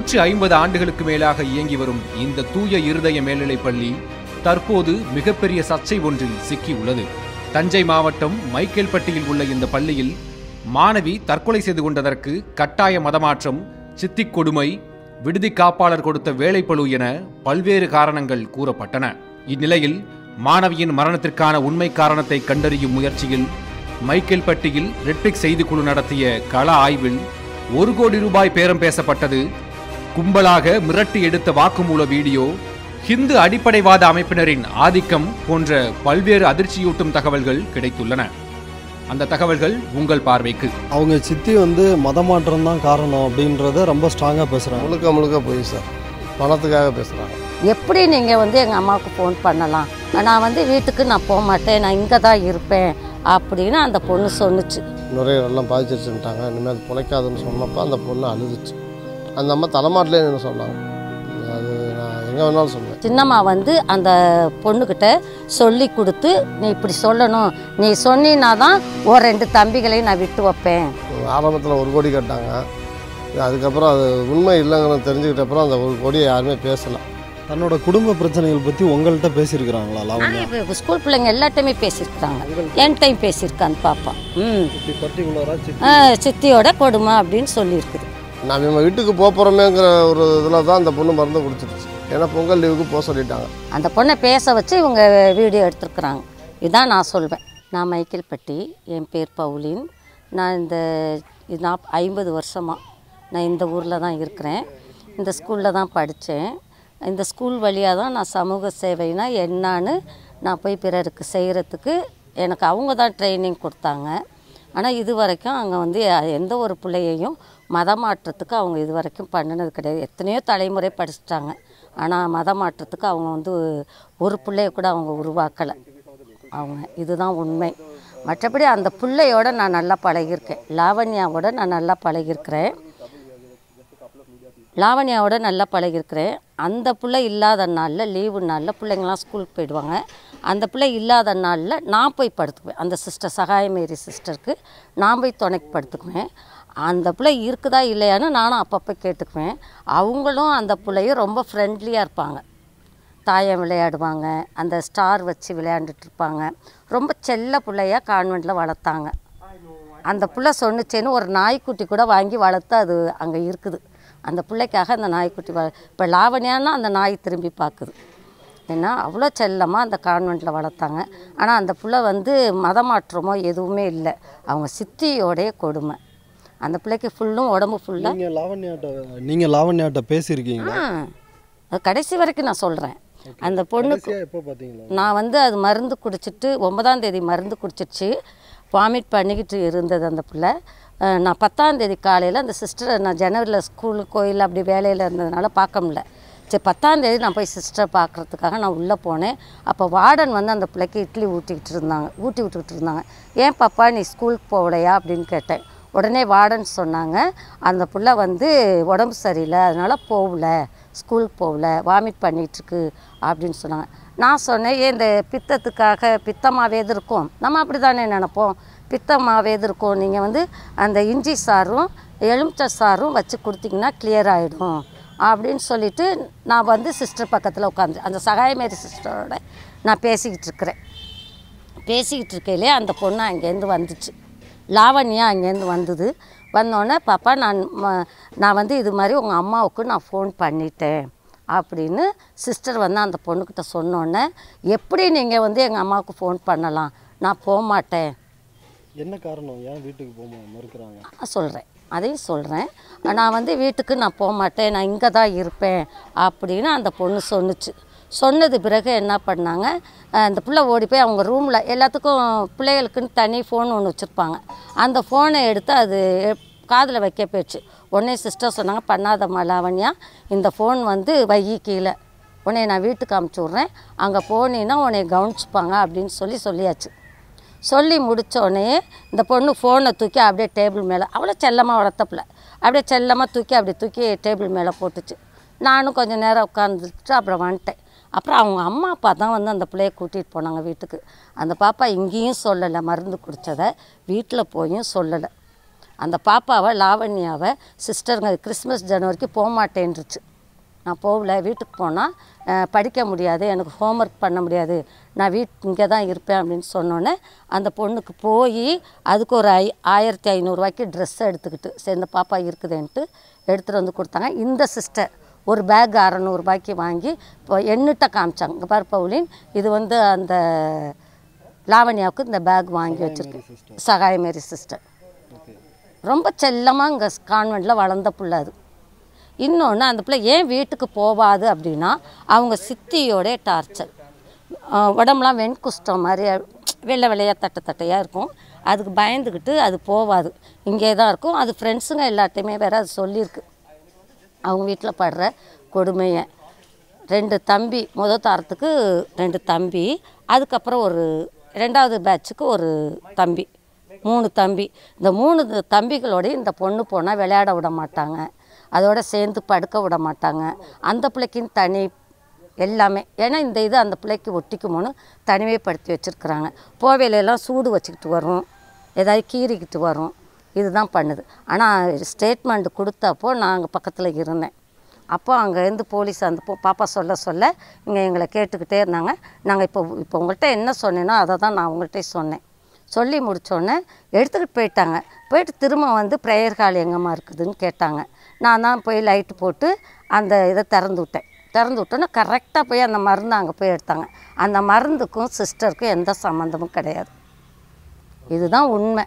150 ஆண்டுகளுக்கு மேலாக இயங்கி வரும் இந்த தூய இருதய மேல்நிலைப் பள்ளி தற்போது மிகப்பெரிய சர்ச்சை ஒன்றில் சிக்கியுள்ளது. தஞ்சை மாவட்டம் மைக்கேல்பட்டியில் உள்ள இந்த பள்ளியில் மாணவி தற்கொலை செய்து கொண்டதற்கு கட்டாய மதமாற்றம், சித்திக் கொடுமை, விடுதி காப்பாளர் கொடுத்த வேலைப்பளு என பல்வேறு காரணங்கள் கூறப்பட்டன. இந்நிலையில் மாணவியின் மரணத்திற்கான உண்மை காரணத்தை கண்டறியும் முயற்சியில் மைக்கேல்பட்டியில் ரெட்பிக்ஸ் செய்திக்குழு நடத்திய கள ஆய்வில் 1 கோடி ரூபாய் பேரம் பேசப்பட்டது, கும்பலாக மிரட்டி எடுத்த வாக்குமூல வீடியோ, ஹிந்து அடிப்படைவாத அமைப்பினரின் ஆதிக்கம் போன்ற பல்வேறு அதிர்ச்சியூட்டும் தகவல்கள் கிடைத்துள்ளன. அந்த தகவல்கள் உங்கள் பார்வைக்கு. அவங்க சித்தி மதமாற்றம் தான் காரணம் அப்படின்றத ரொம்ப ஸ்ட்ராங்காக பேசுகிறாங்க. முழுக்க போய் சார் பணத்துக்காக பேசுகிறாங்க. எப்படி நீங்கள் எங்கள் அம்மாவுக்கு ஃபோன் பண்ணலாம், நான் வீட்டுக்கு நான் போக மாட்டேன், நான் இங்கே தான் இருப்பேன் அப்படின்னு அந்த பொண்ணு சொன்னுச்சு. நுரையீரலாம் பாதிச்சிருச்சுட்டாங்க, இனிமேல் அது பிழைக்காதுன்னு சொன்னப்போ அந்த பொண்ணு அழுதுச்சு. அந்த அம்மா தலைமாட்டிலே என்ன சொன்னாங்க, அது நான் எங்கே வேணாலும் சொல்லுவேன். சின்னம்மா அந்த பொண்ணுக்கிட்ட சொல்லி கொடுத்து, நீ இப்படி சொல்லணும், நீ சொன்னா தான் ஒரு 2 தம்பிகளையும் நான் விட்டு வைப்பேன். ஆரம்பத்தில் 1 கோடி கேட்டாங்க, அதுக்கப்புறம் அது உண்மை இல்லைங்கிறது தெரிஞ்சுக்கிட்டப்புறம் அந்த 1 கோடியை யாருமே பேசலை. தன்னோட குடும்ப பிரச்சனைகள் பற்றி உங்கள்கிட்ட பேசியிருக்கிறாங்களா? லாவண்யா இப்போ ஸ்கூல் பிள்ளைங்க எல்லாத்தையுமே பேசியிருக்காங்க, என் டைம் பேசியிருக்கான்னு பாப்பா. சித்தியோட கொடுமை அப்படின்னு சொல்லியிருக்குது. நான் நம்ம வீட்டுக்கு போகிறோமேங்கிற ஒரு இதில் தான் அந்த பொண்ணு மருந்து குடிச்சிருச்சு. ஏன்னா பொங்கல் லீவுக்கு போக சொல்லிட்டாங்க. அந்த பொண்ணை பேச வச்சு இவங்க வீடியோ எடுத்துருக்குறாங்க. இதுதான் நான் சொல்வேன். நான் மைக்கேல்பட்டி, என் பேர் பவுலின். நான் இந்த 50 வருஷமாக நான் இந்த ஊரில் தான் இருக்கிறேன். இந்த ஸ்கூலில் தான் படித்தேன். இந்த ஸ்கூல் வழியாக தான் நான் சமூக சேவைனா என்னான்னு நான் போய் பிறருக்கு செய்கிறதுக்கு எனக்கு அவங்க தான் ட்ரைனிங் கொடுத்தாங்க. ஆனால் இது வரைக்கும் அங்கே எந்த ஒரு பிள்ளையையும் மதமாற்றத்துக்கு அவங்க இது வரைக்கும் பண்ணினது கிடையாது. எத்தனையோ தலைமுறை படிச்சிட்டாங்க, ஆனால் மதமாற்றத்துக்கு அவங்க ஒரு பிள்ளைய கூட அவங்க உருவாக்கலை. அவங்க இதுதான் உண்மை. மற்றபடி அந்த பிள்ளையோட நான் நல்லா பழகியிருக்கேன். லாவண்யாவோட நான் நல்லா பழகியிருக்கிறேன். அந்த பிள்ளை இல்லாத நாளில், லீவு நாளில் பிள்ளைங்களாம் ஸ்கூலுக்கு போயிடுவாங்க. அந்த பிள்ளை இல்லாத நாளில் நான் போய் படுத்துக்குவேன். அந்த சிஸ்டர் சகாயமேரி சிஸ்டருக்கு நான் போய் துணைக்கு படுத்துக்குவேன். அந்த பிள்ளை இருக்குதா இல்லையான்னு நானும் அப்பப்போ கேட்டுக்குவேன். அவங்களும் அந்த பிள்ளையும் ரொம்ப ஃப்ரெண்ட்லியாக இருப்பாங்க. தாயம் விளையாடுவாங்க, அந்த ஸ்டார் வச்சு விளையாண்டுட்டு இருப்பாங்க. ரொம்ப செல்ல பிள்ளையாக கான்வெண்ட்டில் வளர்த்தாங்க. அந்த பிள்ளை சொன்னிச்சேன்னு ஒரு நாய்க்குட்டி கூட வாங்கி வளர்த்து அது அங்கே இருக்குது. அந்த பிள்ளைக்காக அந்த நாய்க்குட்டி இப்போ லாவண்யான்னா அந்த நாய் திரும்பி பார்க்குது. ஏன்னா அவ்வளோ செல்லமாக அந்த கான்வெண்ட்டில் வளர்த்தாங்க. ஆனால் அந்த பிள்ளை மதமாற்றமோ எதுவுமே இல்லை, அவங்க சித்தியோடைய கொடுமை. அந்த பிள்ளைக்கு ஃபுல்லும் உடம்பு ஃபுல்லாக. நீங்கள் லாவண்யாட்ட பேசியிருக்கீங்களா? அது கடைசி வரைக்கும் நான் சொல்கிறேன். அந்த பொண்ணுக்கு நான் அது மருந்து குடிச்சிட்டு 9ஆம் தேதி மருந்து குடிச்சிடுச்சு, வாமிட் பண்ணிக்கிட்டு இருந்தது அந்த பிள்ளை. நான் 10ஆம் தேதி காலையில் அந்த சிஸ்டரை நான் ஜனவரியில் ஸ்கூலு கோயில் அப்படி வேலையில் இருந்ததுனால பார்க்க முடியல. சரி 10ஆம் தேதி நான் போய் சிஸ்டரை பார்க்குறதுக்காக நான் உள்ளே போனேன். அப்போ வார்டன் அந்த பிள்ளைக்கு இட்லி ஊட்டி விட்டுக்கிட்டு இருந்தாங்க. ஏன் பாப்பா நீ ஸ்கூலுக்கு போகலையா அப்படின்னு கேட்டேன். உடனே வார்டன் சொன்னாங்க, அந்த பிள்ளை உடம்பு சரியில்லை, அதனால் ஸ்கூலுக்கு போகல, வாமிட் பண்ணிகிட்ருக்கு அப்படின்னு சொன்னாங்க. நான் சொன்னேன், ஏன் இந்த பித்தத்துக்காக பித்தமாகவே இருக்கும், நம்ம அப்படி தானே நினைப்போம், பித்தமாகவே இருக்கும், நீங்கள் அந்த இஞ்சி சாரும் எலுமிச்சை சாரும் வச்சு கொடுத்தீங்கன்னா கிளியர் ஆகிடும் அப்படின்னு சொல்லிவிட்டு நான் சிஸ்டர் பக்கத்தில் உட்காந்து அந்த சகாயமேரி சிஸ்டரோட நான் பேசிக்கிட்டு இருக்கையிலே அந்த பொண்ணு அங்கேருந்து வந்துச்சு. லாவண்யா அங்கேருந்து வந்தோடனே பாப்பா நான் இது மாதிரி உங்கள் அம்மாவுக்கு நான் ஃபோன் பண்ணிட்டேன் அப்படின்னு சிஸ்டர் அந்த பொண்ணுக்கிட்ட சொன்னோன்னே, எப்படி நீங்கள் எங்கள் அம்மாவுக்கு ஃபோன் பண்ணலாம், நான் போக மாட்டேன். என்ன காரணம், ஏன் வீட்டுக்கு போக மறுக்கிறாங்க? சொல்கிறேன், அதையும் சொல்கிறேன். நான் வீட்டுக்கு நான் போக மாட்டேன், நான் இங்கே தான் இருப்பேன் அப்படின்னு அந்த பொண்ணு சொன்னுச்சு. சொன்னது பிறகு என்ன பண்ணாங்க, அந்த பிள்ளை ஓடி போய் அவங்க ரூமில் எல்லாத்துக்கும் பிள்ளைகளுக்குன்னு தனி ஃபோன் ஒன்று வச்சுருப்பாங்க. அந்த ஃபோனை எடுத்து அது காதில் வைக்க போயிடுச்சு. உடனே சிஸ்டர் சொன்னாங்க, பண்ணாதம்மா லாவண்யா, இந்த ஃபோன் வை கீழே, உன்னை நான் வீட்டுக்கு அமுச்சு விட்றேன், அங்கே போனீன்னா உன்னை கவனிச்சுப்பாங்க அப்படின்னு சொல்லியாச்சு. சொல்லி முடித்தோடனே இந்த பொண்ணு ஃபோனை தூக்கி அப்படியே டேபிள் மேலே, அவ்வளோ செல்லமாக வளர்த்தப்பில்ல, அப்படியே செல்லமாக தூக்கி டேபிள் மேலே போட்டுச்சு. நானும் கொஞ்சம் நேரம் உட்காந்துட்டு அப்புறம் வந்துட்டேன். அப்புறம் அவங்க அம்மா அப்பா தான் அந்த பிள்ளையை கூட்டிகிட்டு போனாங்க வீட்டுக்கு. அந்த பாப்பா இங்கேயும் சொல்லலை, மருந்து குடித்ததை வீட்டில் போயும் சொல்லலை. அந்த பாப்பாவை லாவண்யாவை சிஸ்டருங்க கிறிஸ்மஸ் ஜனவரிக்கு போக மாட்டேன்ருச்சு. நான் போகல, வீட்டுக்கு போனால் படிக்க முடியாது, எனக்கு ஹோம்ஒர்க் பண்ண முடியாது, நான் இங்கே தான் இருப்பேன் அப்படின்னு சொன்னோன்னே அந்த பொண்ணுக்கு போய் அதுக்கு ஒரு 1500 ட்ரெஸ் எடுத்துக்கிட்டு சரி இந்த பாப்பா இருக்குதுன்ட்டு எடுத்துகிட்டு வந்து கொடுத்தாங்க. இந்த சிஸ்டர் ஒரு பேக் 600 வாங்கி இப்போ எண்ணிட்ட காமிச்சாங்க. இங்கே பாரு பவுலின், இது வந்து அந்த லாவண்யாவுக்கு இந்த பேக் வாங்கி வச்சுருக்கேன். சகாயமேரி சிஸ்டர் ரொம்ப செல்லமாக இங்கே கான்வெண்ட்டில் வளர்ந்த பிள்ளை அது. இன்னொன்று அந்த பிள்ளை ஏன் வீட்டுக்கு போகாது அப்படின்னா அவங்க சித்தியோட டார்ச்சர். உடம்புலாம் வெண்குஷ்டம் மாதிரி வெள்ளை வெள்ளையாக தட்டையாக இருக்கும். அதுக்கு பயந்துக்கிட்டு அது போகாது, இங்கே தான் இருக்கும். அது ஃப்ரெண்ட்ஸுங்க எல்லாத்தையுமே வேறு அது சொல்லியிருக்கு அவங்க வீட்டில் படுற கொடுமையை. 2 தம்பி, முதல் தாரத்துக்கு 2 தம்பி, அதுக்கப்புறம் ஒரு 2வது பேட்சுக்கு ஒரு தம்பி, 3 தம்பி. இந்த 3 தம்பிகளோடய இந்த பொண்ணு போனால் விளையாட விட மாட்டாங்க, அதோடு சேர்ந்து படுக்க விட மாட்டாங்க. அந்த பிள்ளைக்குன்னு தனி எல்லாமே, ஏன்னா இந்த இது அந்த பிள்ளைக்கு ஒட்டிக்குமோன்னு தனிமைப்படுத்தி வச்சுருக்குறாங்க. போவேலையெல்லாம் சூடு வச்சுக்கிட்டு வரும், ஏதாவது கீறிக்கிட்டு வரும், இதுதான் பண்ணுது. ஆனால் ஸ்டேட்மெண்ட் கொடுத்தப்போ நான் அங்கே பக்கத்தில் இருந்தேன். அப்போ அங்கேருந்து போலீஸ் அந்த பாப்பா சொல்ல இங்கே எங்களை கேட்டுக்கிட்டே இருந்தாங்க. நாங்கள் இப்போ உங்கள்கிட்ட என்ன சொன்னேனோ அதை தான் நான் உங்கள்கிட்ட சொன்னேன். சொல்லி முடித்தோடனே எடுத்துக்கிட்டு போயிட்டாங்க. போயிட்டு திரும்ப வந்து ப்ரேயர் ஹால் எங்கேம்மா இருக்குதுன்னு கேட்டாங்க. நான் தான் போய் லைட்டு போட்டு அந்த இதை திறந்து விட்டோன்னே கரெக்டாக போய் அந்த மருந்து அங்கே போய் எடுத்தாங்க. அந்த மருந்துக்கும் சிஸ்டருக்கும் எந்த சம்மந்தமும் கிடையாது. இதுதான் உண்மை.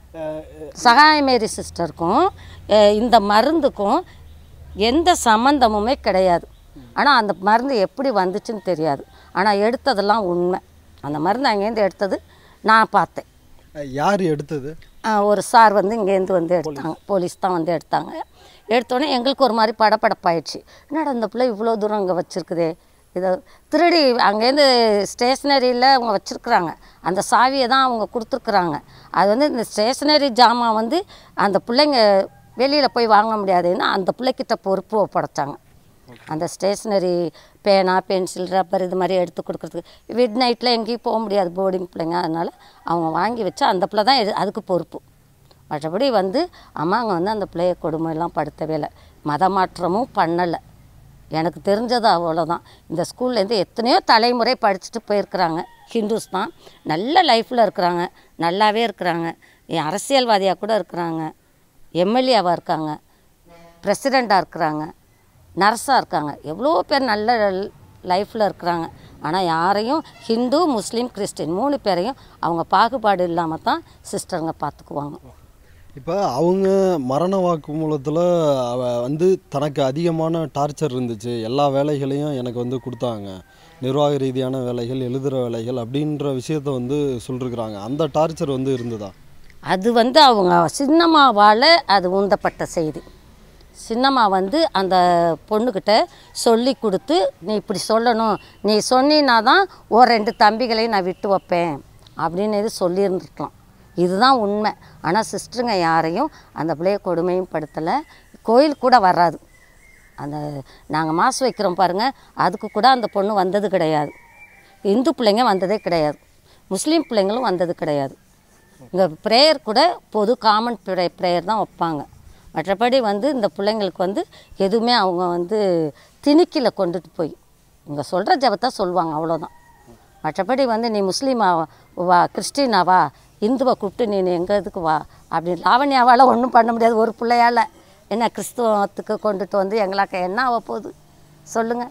சகாயமேரி சிஸ்டருக்கும் இந்த மருந்துக்கும் எந்த சம்மந்தமுமே கிடையாது. ஆனால் அந்த மருந்து எப்படி வந்துச்சுன்னு தெரியாது. ஆனால் எடுத்ததெல்லாம் உண்மை. அந்த மருந்து அங்கேருந்து எடுத்தது நான் பார்த்தேன். யார் எடுத்தது? ஒரு சார் வந்து இங்கேருந்து வந்து எடுத்தாங்க, போலீஸ் தான் வந்து எடுத்தாங்க. எடுத்தோடனே எங்களுக்கு ஒரு மாதிரி படப்படப்பாயிடுச்சு. என்னடா இந்த பிள்ளை இவ்வளோ தூரம் அங்கே வச்சுருக்குதே, இதை திருடி அங்கேருந்து ஸ்டேஷ்னரியில் அவங்க வச்சுருக்குறாங்க. அந்த சாவியை தான் அவங்க கொடுத்துருக்குறாங்க. அது வந்து இந்த ஸ்டேஷ்னரி ஜாமான் வந்து அந்த பிள்ளைங்க வெளியில் போய் வாங்க முடியாதுன்னு அந்த பிள்ளைக்கிட்ட பொறுப்பு ஒப்படைச்சாங்க. அந்த ஸ்டேஷ்னரி பேனா, பென்சில், ரப்பர் இது மாதிரி எடுத்து கொடுக்குறதுக்கு மிட் நைட்டில் எங்கேயும் போக முடியாது, போர்டிங் பிள்ளைங்க. அதனால் அவங்க வாங்கி வச்சு அந்த பிள்ளை தான் அதுக்கு பொறுப்பு. மற்றபடி வந்து அம்மாங்க வந்து அந்த பிள்ளைய கொடுமையெல்லாம் படுத்தவே இல்லை, மத மாற்றமும் பண்ணலை. எனக்கு தெரிஞ்சது அவ்வளோதான். இந்த ஸ்கூல்லேருந்து எத்தனையோ தலைமுறை படிச்சுட்டு போயிருக்கிறாங்க. ஹிந்துஸ் தான், நல்ல லைஃப்பில் இருக்கிறாங்க, நல்லாவே இருக்கிறாங்க, அரசியல்வாதியாக கூட இருக்கிறாங்க, எம்எல்ஏவாக இருக்காங்க, பிரசிடெண்ட்டாக இருக்கிறாங்க, நர்ஸாக இருக்காங்க, எவ்வளோ பேர் நல்ல லைஃப்பில் இருக்கிறாங்க. ஆனால் யாரையும் ஹிந்து, முஸ்லீம், கிறிஸ்டின் 3 பேரையும் அவங்க பாகுபாடு இல்லாமல் தான் சிஸ்டருங்க பார்த்துக்குவாங்க. இப்போ அவங்க மரண வாக்குமூலத்தில் வந்து தனக்கு அதிகமான டார்ச்சர் இருந்துச்சு, எல்லா வேலைகளையும் எனக்கு வந்து கொடுத்தாங்க, நிர்வாக ரீதியான வேலைகள், எழுதுகிற வேலைகள் அப்படின்ற விஷயத்த வந்து சொல்லிருக்கிறாங்க. அந்த டார்ச்சர் வந்து இருந்ததா? அது வந்து அவங்க சின்னம்மாவால் அது உந்தப்பட்ட செய்தி. சின்னம்மா வந்து அந்த பொண்ணுக்கிட்ட சொல்லி கொடுத்து, நீ இப்படி சொல்லணும், நீ சொன்னினா தான் 2 தம்பிகளையும் நான் விட்டு வைப்பேன் அப்படின்னு இது சொல்லியிருந்துருக்கலாம். இதுதான் உண்மை. ஆனால் சிஸ்டருங்க யாரையும் அந்த பிள்ளைய கொடுமையும் படுத்தலை. கோயில் கூட வராது. அந்த நாங்கள் மாசு வைக்கிறோம் பாருங்கள், அதுக்கு கூட அந்த பொண்ணு வந்தது கிடையாது. இந்து பிள்ளைங்க வந்ததே கிடையாது, முஸ்லீம் பிள்ளைங்களும் வந்தது கிடையாது. இங்கே ப்ரேயர் கூட பொது காமன் ப்ரேயர் தான் வைப்பாங்க. மற்றபடி வந்து இந்த பிள்ளைங்களுக்கு வந்து எதுவுமே அவங்க வந்து திணிக்கில் கொண்டுட்டு போய் இங்கே சொல்கிற ஜபத்தை சொல்லுவாங்க, அவ்வளோதான். மற்றபடி வந்து நீ முஸ்லீமா வா, கிறிஸ்டினாவா, இந்துவை கூப்பிட்டு நீ எங்கள் இதுக்கு வா அப்படின்னு லாவண்யாவால் ஒன்றும் பண்ண முடியாது. ஒரு பிள்ளையால் என்ன கிறிஸ்துவத்துக்கு கொண்டுட்டு வந்து எங்களாக்க என்ன ஆக போகுது சொல்லுங்கள்.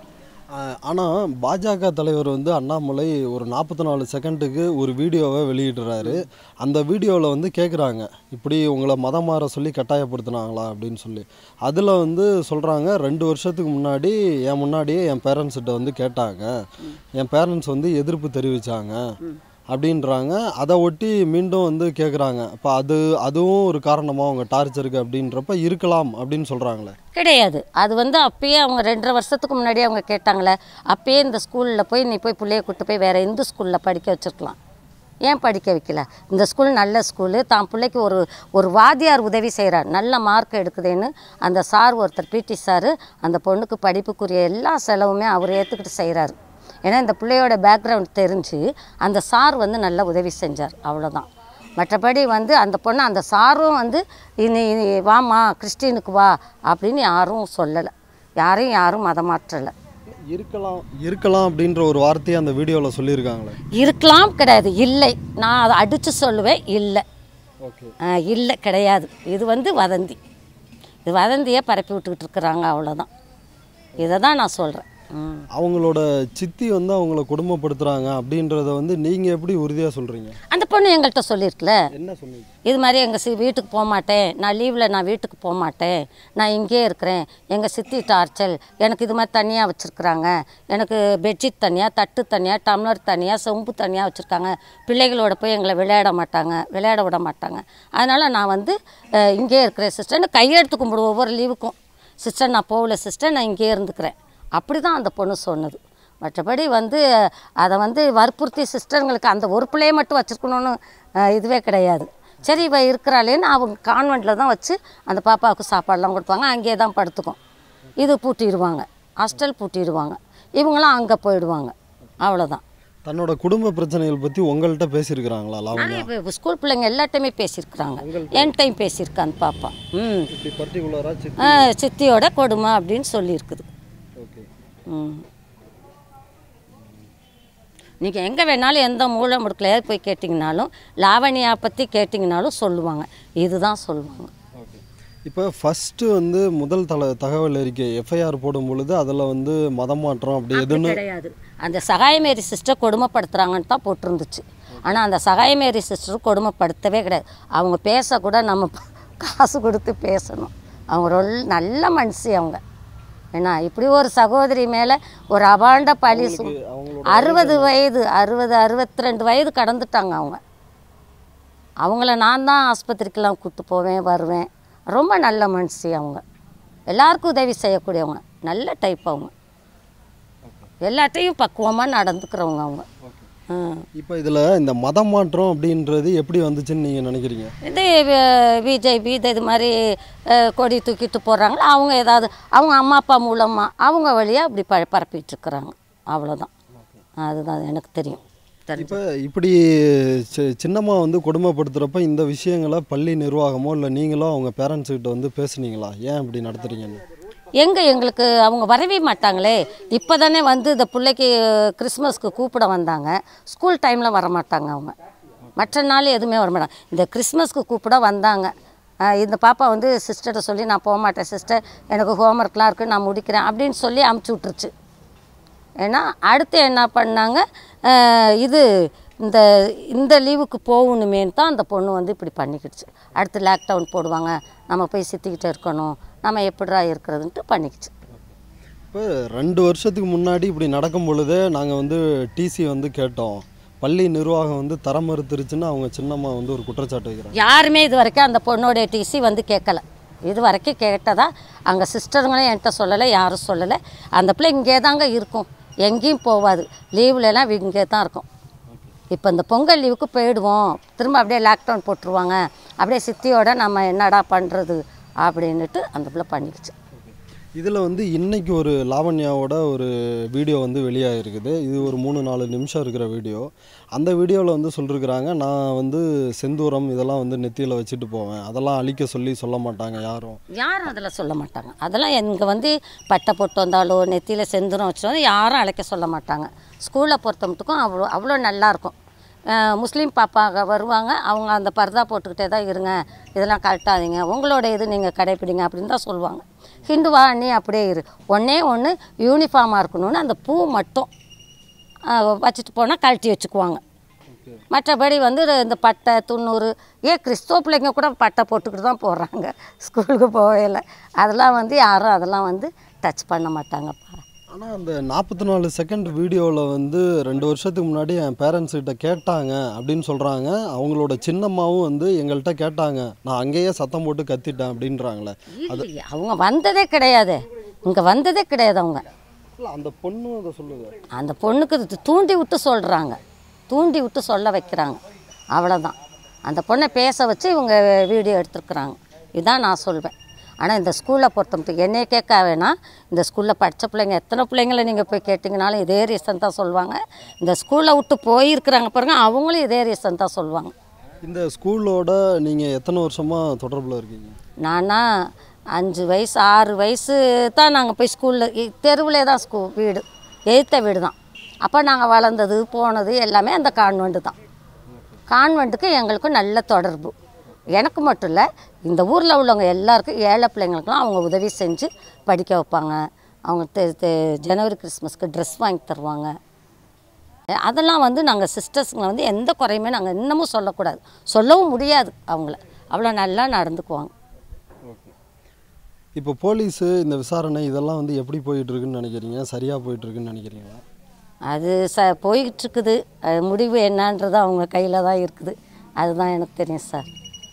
ஆனால் பாஜக தலைவர் வந்து அண்ணாமலை ஒரு 44 செகண்டுக்கு ஒரு வீடியோவை வெளியிடுறாரு. அந்த வீடியோவில் வந்து கேட்குறாங்க, இப்படி உங்களை மதம் மாற சொல்லி கட்டாயப்படுத்தினாங்களா அப்படின்னு சொல்லி. அதில் வந்து சொல்கிறாங்க, 2 வருஷத்துக்கு முன்னாடி முன்னாடியே என் பேரண்ட்ஸ்கிட்ட வந்து கேட்டாங்க, என் பேரண்ட்ஸ் வந்து எதிர்ப்பு தெரிவித்தாங்க அப்படின்றாங்க. அதை ஒட்டி மீண்டும் வந்து கேட்குறாங்க, அப்போ அதுவும் ஒரு காரணமாக அவங்க டார்ச்சருக்கு அப்படின்றப்ப இருக்கலாம் அப்படின்னு சொல்கிறாங்களே. கிடையாது, அது வந்து அப்பயே அவங்க 2.5 வருஷத்துக்கு முன்னாடியே அவங்க கேட்டாங்களே. அப்பயே இந்த ஸ்கூலில் போய் நீ போய் பிள்ளைய கூப்பிட்டு போய் வேறு இந்து ஸ்கூலில் படிக்க வச்சுருக்கலாம். ஏன் படிக்க வைக்கல? இந்த ஸ்கூல் நல்ல ஸ்கூலு, தான் பிள்ளைக்கு ஒரு வாத்தியார் உதவி செய்கிறார், நல்ல மார்க் எடுக்குதுன்னு அந்த சார் ஒருத்தர் பிடி சார் அந்த பொண்ணுக்கு படிப்புக்குரிய எல்லா செலவுமே அவர் ஏற்றுக்கிட்டு செய்கிறாரு. ஏன்னா இந்த பிள்ளையோட பேக்ரவுண்ட் தெரிஞ்சு அந்த சார் வந்து நல்லா உதவி செஞ்சார், அவ்வளோதான். மற்றபடி வந்து அந்த பொண்ணு அந்த சாரும் வந்து இனி வாம்மா கிறிஸ்டினுக்கு வா அப்படின்னு யாரும் சொல்லலை, யாரும் மதம் மாற்றலை. இருக்கலாம் அப்படின்ற ஒரு வார்த்தையை அந்த வீடியோவில் சொல்லியிருக்காங்களே. இருக்கலாம் கிடையாது, இல்லை. நான் அதை அடித்து சொல்லுவேன், இல்லை. ஓகே. இல்லை கிடையாது. இது வந்து வதந்தி. இது வதந்தியே பரப்பி விட்டுக்கிட்டு இருக்கிறாங்க, அவ்வளோதான். இதை தான் நான் சொல்கிறேன். அவங்களோட சித்தி வந்து அவங்கள குடும்பப்படுத்துகிறாங்க அப்படின்றத வந்து நீங்கள் எப்படி உறுதியாக சொல்கிறீங்க? அந்த பொண்ணு எங்கள்கிட்ட சொல்லியிருக்குல்ல, என்ன சொன்னீங்க? இது மாதிரி எங்கள் வீட்டுக்கு போக மாட்டேன், நான் லீவில் நான் வீட்டுக்கு போக மாட்டேன், நான் இங்கே இருக்கிறேன், எங்கள் சித்தி டார்ச்சல், எனக்கு இது மாதிரி தனியாக வச்சுருக்குறாங்க, எனக்கு பெட்ஷீட் தனியாக, தட்டு தனியாக, டம்ளர் தனியாக, சொம்பு தனியாக வச்சுருக்காங்க, பிள்ளைகளோட போய் எங்களை விளையாட விட மாட்டாங்க, அதனால் நான் வந்து இங்கே இருக்கிறேன் சிஸ்டர்னு கையெடுத்து கும்பிடுவோம் ஒவ்வொரு லீவுக்கும். சிஸ்டர் நான் போகல சிஸ்டர், நான் இங்கே இருந்துக்கிறேன், அப்படி தான் அந்த பொண்ணு சொன்னது. மற்றபடி வந்து அதை வந்து வற்புறுத்தி சிஸ்டருங்களுக்கு அந்த ஒரு பிள்ளையை மட்டும் வச்சுருக்கணும்னு இதுவே கிடையாது. சரி இவ இருக்கிறாளேன்னு அவங்க கான்வெண்ட்டில் தான் வச்சு அந்த பாப்பாவுக்கு சாப்பாடெலாம் கொடுப்பாங்க, அங்கேயே தான் படுத்துக்கும். இது பூட்டிடுவாங்க, ஹாஸ்டல் பூட்டிடுவாங்க, இவங்களாம் அங்கே போயிடுவாங்க, அவ்வளோதான். தன்னோட குடும்ப பிரச்சனைகள் பற்றி உங்கள்கிட்ட பேசியிருக்கிறாங்களா லாவண்யா? இப்போ ஸ்கூல் பிள்ளைங்க எல்லாத்தையுமே பேசியிருக்கிறாங்க, என் டைம் பேசியிருக்கான் பாப்பா. சித்தியோட கொடுமை அப்படின்னு சொல்லியிருக்குது. நீங்கள் எங்கே வேணாலும் எந்த மூலை முடுக்கலையாவது போய் கேட்டிங்கனாலும் லாவண்யா பற்றி கேட்டிங்கனாலும் சொல்லுவாங்க, இதுதான் சொல்லுவாங்க. இப்போ ஃபஸ்ட்டு வந்து முதல் தகவல் அறிக்கை எஃப்ஐஆர் போடும் பொழுது அதில் வந்து மதம் மாற்றம் அப்படி எதுன்னு கிடையாது. அந்த சகாயமேரி சிஸ்டர் கொடுமைப்படுத்துகிறாங்கன்னு தான் போட்டிருந்துச்சு. ஆனால் அந்த சகாயமேரி சிஸ்டர் கொடுமைப்படுத்தவே கிடையாது. அவங்க பேசக்கூட நம்ம காசு கொடுத்து பேசணும். அவங்க நல்ல மனுஷி அவங்க. ஏன்னா இப்படி ஒரு சகோதரி மேலே ஒரு அபாண்ட பழி 60 வயது 62 வயது கடந்துட்டாங்க அவங்க. அவங்கள நான் தான் ஆஸ்பத்திரிக்கெலாம் கூப்பிட்டு போவேன் வருவேன். ரொம்ப நல்ல மனுஷி அவங்க, எல்லாருக்கும் உதவி செய்யக்கூடியவங்க, நல்ல டைப் அவங்க, எல்லாத்தையும் பக்குவமாக நடந்துக்கிறவங்க அவங்க. இப்போ இதில் இந்த மதம் மாற்றம் அப்படின்றது எப்படி வந்துச்சுன்னு நீங்கள் நினைக்கிறீங்க? இது பிஜேபி இது மாதிரி கொடி தூக்கிட்டு போடுறாங்களோ அவங்க ஏதாவது அவங்க அம்மா அப்பா மூலமாக அவங்க வழியாக இப்படி பரப்பிட்டுருக்குறாங்க, அவ்வளோதான். அதுதான் எனக்கு தெரியும். இப்போ இப்படி சின்னம்மா வந்து கொடுமைப்படுத்துகிறப்ப இந்த விஷயங்களை பள்ளி நிர்வாகமோ இல்லை நீங்களோ அவங்க பேரண்ட்ஸ்கிட்ட வந்து பேசுனீங்களா, ஏன் இப்படி நடத்துறீங்கன்னு? எங்களுக்கு அவங்க வரவே மாட்டாங்களே. இப்போ தானே வந்து இந்த பிள்ளைக்கு கிறிஸ்மஸ்க்கு கூப்பிட வந்தாங்க, ஸ்கூல் டைமில் வரமாட்டாங்க அவங்க, மற்ற நாள் எதுவுமே வரமாட்டாங்க. இந்த கிறிஸ்மஸ்க்கு கூப்பிட வந்தாங்க. இந்த பாப்பா வந்து சிஸ்டர்கிட்ட சொல்லி நான் போக மாட்டேன் சிஸ்டர், எனக்கு ஹோம்ஒர்க்லாம் இருக்குது நான் முடிக்கிறேன் அப்படின்னு சொல்லி அமுச்சு விட்டுருச்சு. ஏன்னா அடுத்து என்ன பண்ணாங்க, இந்த லீவுக்கு போகணுமேன்னு தான் அந்த பொண்ணு வந்து இப்படி பண்ணிக்கிடுச்சு. அடுத்து லாக்டவுன் போடுவாங்க, நம்ம போய் சித்திக்கிட்டே இருக்கணும், நம்ம எப்படிரா இருக்கிறதுன்ட்டு பண்ணிக்கிச்சு. இப்போ 2 வருஷத்துக்கு முன்னாடி இப்படி நடக்கும் பொழுதே நாங்கள் வந்து டிசி வந்து கேட்டோம், பள்ளி நிர்வாகம் வந்து தரம் மறுத்துருச்சுன்னு அவங்க சின்னம்மா வந்து ஒரு குற்றச்சாட்டு வைக்கிறாங்க. யாருமே இது வரைக்கும் அந்த பொண்ணோடைய டிசி வந்து கேட்கல. இது வரைக்கும் கேட்டதா அங்கே சிஸ்டருங்களும் என்கிட்ட சொல்லலை, யாரும் சொல்லலை. அந்த பிள்ளை இங்கே தாங்க இருக்கும், எங்கேயும் போகாது, லீவ்லலாம் இங்கே தான் இருக்கும். இப்போ இந்த பொங்கல் லீவுக்கு போயிடுவோம், திரும்ப அப்படியே லாக்டவுன் போட்டுருவாங்க, அப்படியே சித்தியோட நம்ம என்னடா பண்ணுறது அப்படின்ட்டு அந்த பிள்ளை பண்ணிக்கிச்சு. இதில் வந்து இன்றைக்கி ஒரு லாவண்யாவோட ஒரு வீடியோ வந்து வெளியாகிருக்குது. இது ஒரு 3-4 நிமிஷம் இருக்கிற வீடியோ. அந்த வீடியோவில் வந்து சொல்லியிருக்கிறாங்க, நான் வந்து செந்தூரம் இதெல்லாம் வந்து நெத்தியில் வச்சுட்டு போவேன், அதெல்லாம் அழிக்க சொல்ல மாட்டாங்க யாரும் அதில் சொல்ல மாட்டாங்க. அதெல்லாம் எங்கே வந்து பட்டை போட்டு வந்தாலோ நெத்தியில் செந்தூரம் வச்சுருந்தோ யாரும் அழைக்க சொல்ல மாட்டாங்க. ஸ்கூலை பொறுத்த மட்டுக்கும் அவ்வளோ நல்லாயிருக்கும். முஸ்லீம் பாப்பாங்க வருவாங்க, அவங்க அந்த பர்தா போட்டுக்கிட்டே தான் இருங்க, இதெல்லாம் கழட்டாதீங்க, உங்களோட இது நீங்கள் கடைப்பிடிங்க அப்படின்னு தான் சொல்லுவாங்க. ஹிந்துவா நீ அப்படியே இரு, ஒன்று யூனிஃபார்மாக இருக்கணும்னு அந்த பூ மட்டும் வச்சுட்டு போனால் கழட்டி வச்சுக்குவாங்க. மற்றபடி வந்து இந்த பட்டை 90 கிறிஸ்துவ பிள்ளைங்க கூட பட்டை போட்டுக்கிட்டு தான் போடுறாங்க ஸ்கூலுக்கு போகல. அதெல்லாம் வந்து யாரும் அதெல்லாம் வந்து டச் பண்ண மாட்டாங்கப்பா. ஆனால் அந்த 44 செகண்ட் வீடியோவில் வந்து 2 வருஷத்துக்கு முன்னாடி என் பேரண்ட்ஸ்கிட்ட கேட்டாங்க அப்படின்னு சொல்கிறாங்க. அவங்களோட சின்னம்மாவும் வந்து எங்கள்கிட்ட கேட்டாங்க, நான் அங்கேயே சத்தம் போட்டு கத்திட்டேன் அப்படின்றாங்களே. அது அவங்க வந்ததே கிடையாது, இங்கே வந்ததே கிடையாது அவங்க. இல்லை அந்த பொண்ணும் அதை சொல்லுது, அந்த பொண்ணுக்கு தூண்டி விட்டு சொல்கிறாங்க, தூண்டி விட்டு சொல்ல வைக்கிறாங்க, அவ்வளோதான். அந்த பொண்ணை பேச வச்சு இவங்க வீடியோ எடுத்துருக்குறாங்க, இதுதான் நான் சொல்வேன். ஆனால் இந்த ஸ்கூலில் பொறுத்தமட்டுக்கு என்னையே கேட்க வேணாம், இந்த ஸ்கூலில் படித்த பிள்ளைங்க எத்தனை பிள்ளைங்கள நீங்கள் போய் கேட்டிங்கனாலும் இதே ரீசன் தான் சொல்லுவாங்க. இந்த ஸ்கூலில் விட்டு போயிருக்கிறாங்க பாருங்கள், அவங்களும் இதே ரீசன் தான் சொல்லுவாங்க. இந்த ஸ்கூலோட நீங்கள் எத்தனை வருஷமாக தொடர்பில் இருக்கீங்க? நானா 5 வயசு 6 வயசு தான் நாங்கள் போய் ஸ்கூலில் தெருவிலே தான் வீடு எதிர்த்த வீடு தான். அப்போ நாங்கள் வளர்ந்தது போனது எல்லாமே அந்த கான்வெண்ட்டு தான். கான்வெண்ட்டுக்கு எங்களுக்கும் நல்ல தொடர்பு. எனக்கு மட்டும் இல்லை, இந்த ஊரில் உள்ளவங்க எல்லாருக்கும் ஏழை பிள்ளைங்களுக்கெல்லாம் அவங்க உதவி செஞ்சு படிக்க வைப்பாங்க. அவங்க ஜனவரி கிறிஸ்மஸ்க்கு ட்ரெஸ் வாங்கி தருவாங்க. அதெல்லாம் வந்து நாங்கள் சிஸ்டர்ஸுங்களை வந்து எந்த குறையுமே நாங்கள் இன்னமும் சொல்லக்கூடாது, சொல்லவும் முடியாது. அவங்கள அவ்வளோ நல்லா நடந்துக்குவாங்க. ஓகே. இப்போ போலீஸு இந்த விசாரணை இதெல்லாம் வந்து எப்படி போயிட்டுருக்குன்னு நினைக்கிறீங்க? சரியாக போயிட்டுருக்குன்னு நினைக்கிறீங்களா? அது போய்கிட்டுருக்குது. முடிவு என்னன்றது அவங்க கையில் தான் இருக்குது. அதுதான் எனக்கு தெரியும் சார்.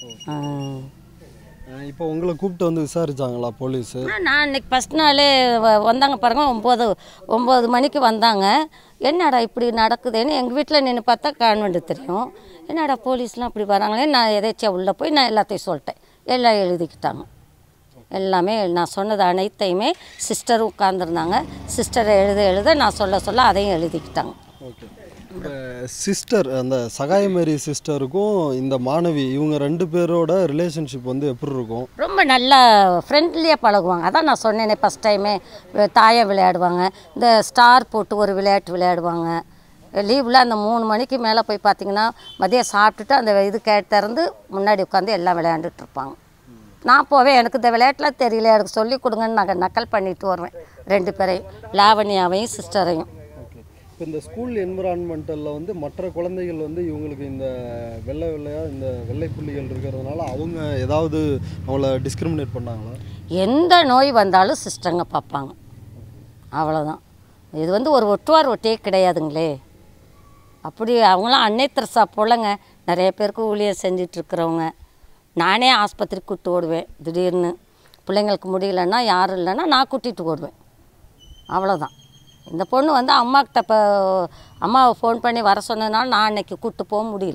இப்போ உங்களை கூப்பிட்டு வந்து விசாரிச்சாங்களா போலீஸு? நான் இன்னைக்கு ஃபஸ்ட் நாளே வந்தாங்க பாருங்கள். 9 மணிக்கு வந்தாங்க. என்னடா இப்படி நடக்குதுன்னு எங்கள் வீட்டில் நின்று பார்த்தா கான்வெண்ட் தெரியும். என்னடா போலீஸ்லாம் இப்படி வராங்களே, நான் எதாச்சியாக உள்ளே போய் நான் எல்லாத்தையும் சொல்லிட்டேன். எல்லாம் எழுதிக்கிட்டாங்க. எல்லாமே நான் சொன்னது அனைத்தையுமே சிஸ்டரும் உட்காந்துருந்தாங்க. சிஸ்டரை எழுத நான் சொல்ல அதையும் எழுதிக்கிட்டாங்க. ஓகே. இந்த சிஸ்டர், அந்த சகாயமேரி சிஸ்டருக்கும் இந்த மாணவி, இவங்க 2 பேரோட ரிலேஷன்ஷிப் வந்து எப்படி இருக்கும்? ரொம்ப நல்லா ஃப்ரெண்ட்லியாக பழகுவாங்க. அதான் நான் சொன்னேனே ஃபஸ்ட் டைமே. தாயம் விளையாடுவாங்க, இந்த ஸ்டார் போட்டு ஒரு விளையாட்டு விளையாடுவாங்க. லீவில் அந்த 3 மணிக்கு மேலே போய் பார்த்திங்கன்னா மதியம் சாப்பிட்டுட்டு அந்த திறந்து முன்னாடி உட்காந்து எல்லாம் விளையாண்டுட்டு இருப்பாங்க. நான் போவேன், எனக்கு இந்த விளையாட்டுலாம் தெரியல, எனக்கு சொல்லிக் கொடுங்கன்னு நான் நக்கல் பண்ணிட்டு வருவேன் 2 பேரையும், லாவண்யாவையும் சிஸ்டரையும். இப்போ இந்த ஸ்கூல் என்விரான்மெண்டலில் வந்து மற்ற குழந்தைகள் வந்து இவங்களுக்கு இந்த வெள்ளையாக இந்த வெள்ளை புள்ளிகள் இருக்கிறதுனால அவங்க ஏதாவது அவங்கள டிஸ்கிரிமினேட் பண்ணாங்களா? எந்த நோய் வந்தாலும் சிஸ்டருங்க பார்ப்பாங்க, அவ்வளோதான். இது வந்து ஒரு ஒட்டியே கிடையாதுங்களே. அப்படி அவங்களாம் அன்னை தெரசா போலங்க. நிறைய பேருக்கு ஊழியம் செஞ்சிட்ருக்கிறவங்க. நானே ஆஸ்பத்திரிக்கு கூப்பிட்டு ஓடுவேன். திடீர்னு பிள்ளைங்களுக்கு முடியலன்னா, யாரும் இல்லைன்னா நான் கூட்டிகிட்டு ஓடுவேன். அவ்வளோதான். இந்த பொண்ணு வந்து அம்மாக்கிட்ட இப்போ அம்மாவை ஃபோன் பண்ணி வர சொன்னதுனால நான் அன்னைக்கு கூப்பிட்டு போக முடியல.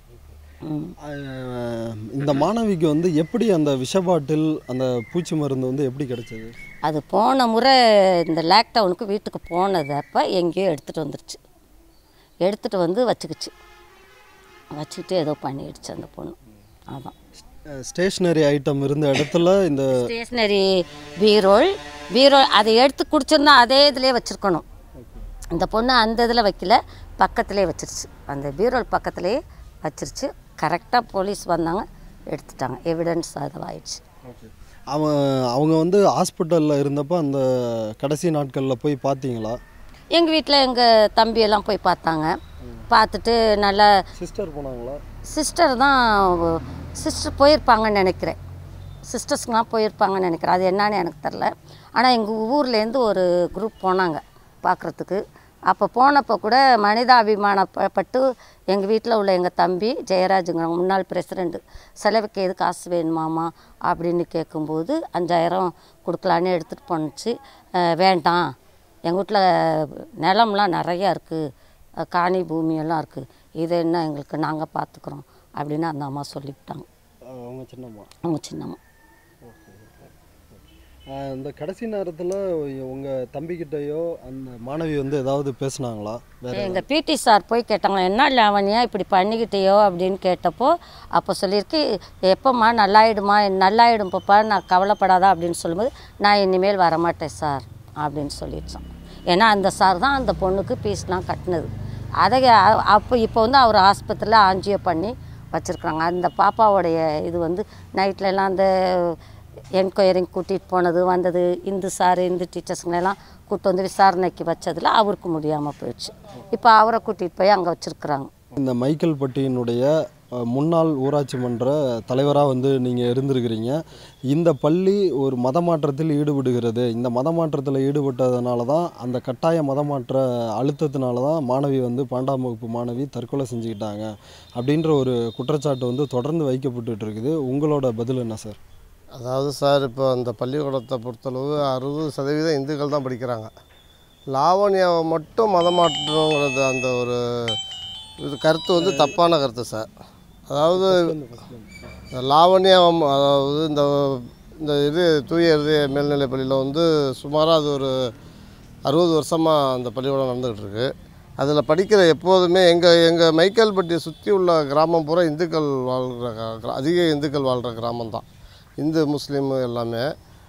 இந்த மாணவிக்கு வந்து எப்படி அந்த விஷபாட்டில் அந்த பூச்சி மருந்து வந்து எப்படி கிடைச்சது? அது போன முறை இந்த லாக்டவுனுக்கு வீட்டுக்கு போனது அப்போ எங்கேயோ எடுத்துகிட்டு வந்துருச்சு. எடுத்துகிட்டு வந்து வச்சுக்கிட்டு ஏதோ பண்ணிடுச்சு அந்த பொண்ணு. அதான் ஸ்டேஷ்னரி ஐட்டம் இருந்த இடத்துல இந்த ஸ்டேஷ்னரி பீரோல் அதை எடுத்து குடிச்சிருந்தா அதே இதிலே வச்சுருக்கணும். இந்த பொண்ணு அந்த இதில் வைக்கல, பக்கத்துலேயே வச்சிருச்சு. அந்த பீரோல் பக்கத்துலேயே வச்சிருச்சு. கரெக்டாக போலீஸ் வந்தாங்க, எடுத்துட்டாங்க. எவிடன்ஸ் அதுவாகிடுச்சு. அவங்க வந்து ஹாஸ்பிட்டலில் இருந்தப்போ அந்த கடைசி நாட்களில் போய் பார்த்தீங்களா? எங்கள் வீட்டில் எங்கள் தம்பியெல்லாம் போய் பார்த்தாங்க. பார்த்துட்டு நல்லா சிஸ்டர் போனாங்களா? சிஸ்டர் போயிருப்பாங்கன்னு நினைக்கிறேன். சிஸ்டர்ஸ்க்கெலாம் போயிருப்பாங்கன்னு நினைக்கிறேன். அது என்னன்னு எனக்கு தெரில. ஆனால் எங்கள் ஊர்லேருந்து ஒரு குரூப் போனாங்க பார்க்குறதுக்கு. அப்போ போனப்போ கூட மனிதாபிமானப்பட்டு எங்கள் வீட்டில் உள்ள எங்கள் தம்பி ஜெயராஜுங்கிறவங்க, முன்னாள் பிரசிடெண்ட்டு, செலவுக்கு எது காசு வேணுமாமா அப்படின்னு கேட்கும்போது 5000 கொடுக்கலான்னு எடுத்துகிட்டு போணுச்சு. வேண்டாம், எங்கள் வீட்டில் நிலம்லாம் நிறையா இருக்குது, காணி பூமியெல்லாம் இருக்குது, இது என்ன எங்களுக்கு நாங்கள் பார்த்துக்குறோம் அப்படின்னு அந்த அம்மா சொல்லிவிட்டாங்க. அவங்க சின்னம்மா. இந்த கடைசி நேரத்தில் உங்கள் தம்பிக்கிட்டையோ அந்த மாணவி வந்து ஏதாவது பேசுனாங்களா? எங்கள் பிடி சார் போய் கேட்டாங்களா, என்ன லாவண்யா இப்படி பண்ணிக்கிட்டேயோ அப்படின்னு கேட்டப்போ அப்போ சொல்லியிருக்கு, எப்போம்மா நல்லாயிடும் பாப்பா, நான் கவலைப்படாதா அப்படின்னு சொல்லும்போது, நான் இனிமேல் வரமாட்டேன் சார் அப்படின்னு சொல்லிடுச்சோம். ஏன்னா அந்த சார் தான் அந்த பொண்ணுக்கு ஃபீஸ்லாம் கட்டினது. இப்போ வந்து அவர் ஆஸ்பத்திரியில் ஆஞ்சியோ பண்ணி வச்சுருக்குறாங்க. அந்த பாப்பாவோடைய இது வந்து நைட்லலாம் அந்த என்கொயரிங் கூட்டிகிட்டு போனது வந்தது, இந்து டீச்சர்ஸுங்களெல்லாம் கூப்பிட்டு வந்து விசாரணைக்கு வச்சதில் அவருக்கு முடியாமல் போயிடுச்சு. இப்போ அவரை கூட்டிகிட்டு போய் அங்கே வச்சுருக்குறாங்க. இந்த மைக்கேல்பட்டியினுடைய முன்னாள் ஊராட்சி மன்ற தலைவராக வந்து நீங்கள் இருந்திருக்கிறீங்க. இந்த பள்ளி ஒரு மதமாற்றத்தில் ஈடுபடுகிறது. இந்த மதமாற்றத்தில் ஈடுபட்டதுனால தான், அந்த கட்டாய மதமாற்ற அழுத்தத்தினால தான் மாணவி வந்து 12ஆம் வகுப்பு மாணவி தற்கொலை செஞ்சுக்கிட்டாங்க அப்படின்ற ஒரு குற்றச்சாட்டு வந்து தொடர்ந்து வைக்கப்பட்டு இருக்குது. உங்களோட பதில் என்ன சார்? அதாவது சார், இப்போ அந்த பள்ளிக்கூடத்தை பொறுத்தளவு 60% இந்துக்கள் தான் படிக்கிறாங்க. லாவண்யாவை மட்டும் மதமாற்றங்கிறது அந்த ஒரு இது கருத்து வந்து தப்பான கருத்து சார். அதாவது லாவண்யா, அதாவது இந்த தூய இருதய மேல்நிலைப் பள்ளியில் வந்து சுமாராக அது ஒரு 60 வருஷமாக அந்த பள்ளிக்கூடம் நடந்துகிட்டு இருக்குது. அதில் படிக்கிற எப்போதுமே எங்கள் மைக்கேல்பட்டியை சுற்றி உள்ள கிராமம் பூரா இந்துக்கள் வாழ்கிற அதிக இந்துக்கள் வாழ்கிற கிராமம் தான். இந்து முஸ்லீம் எல்லாமே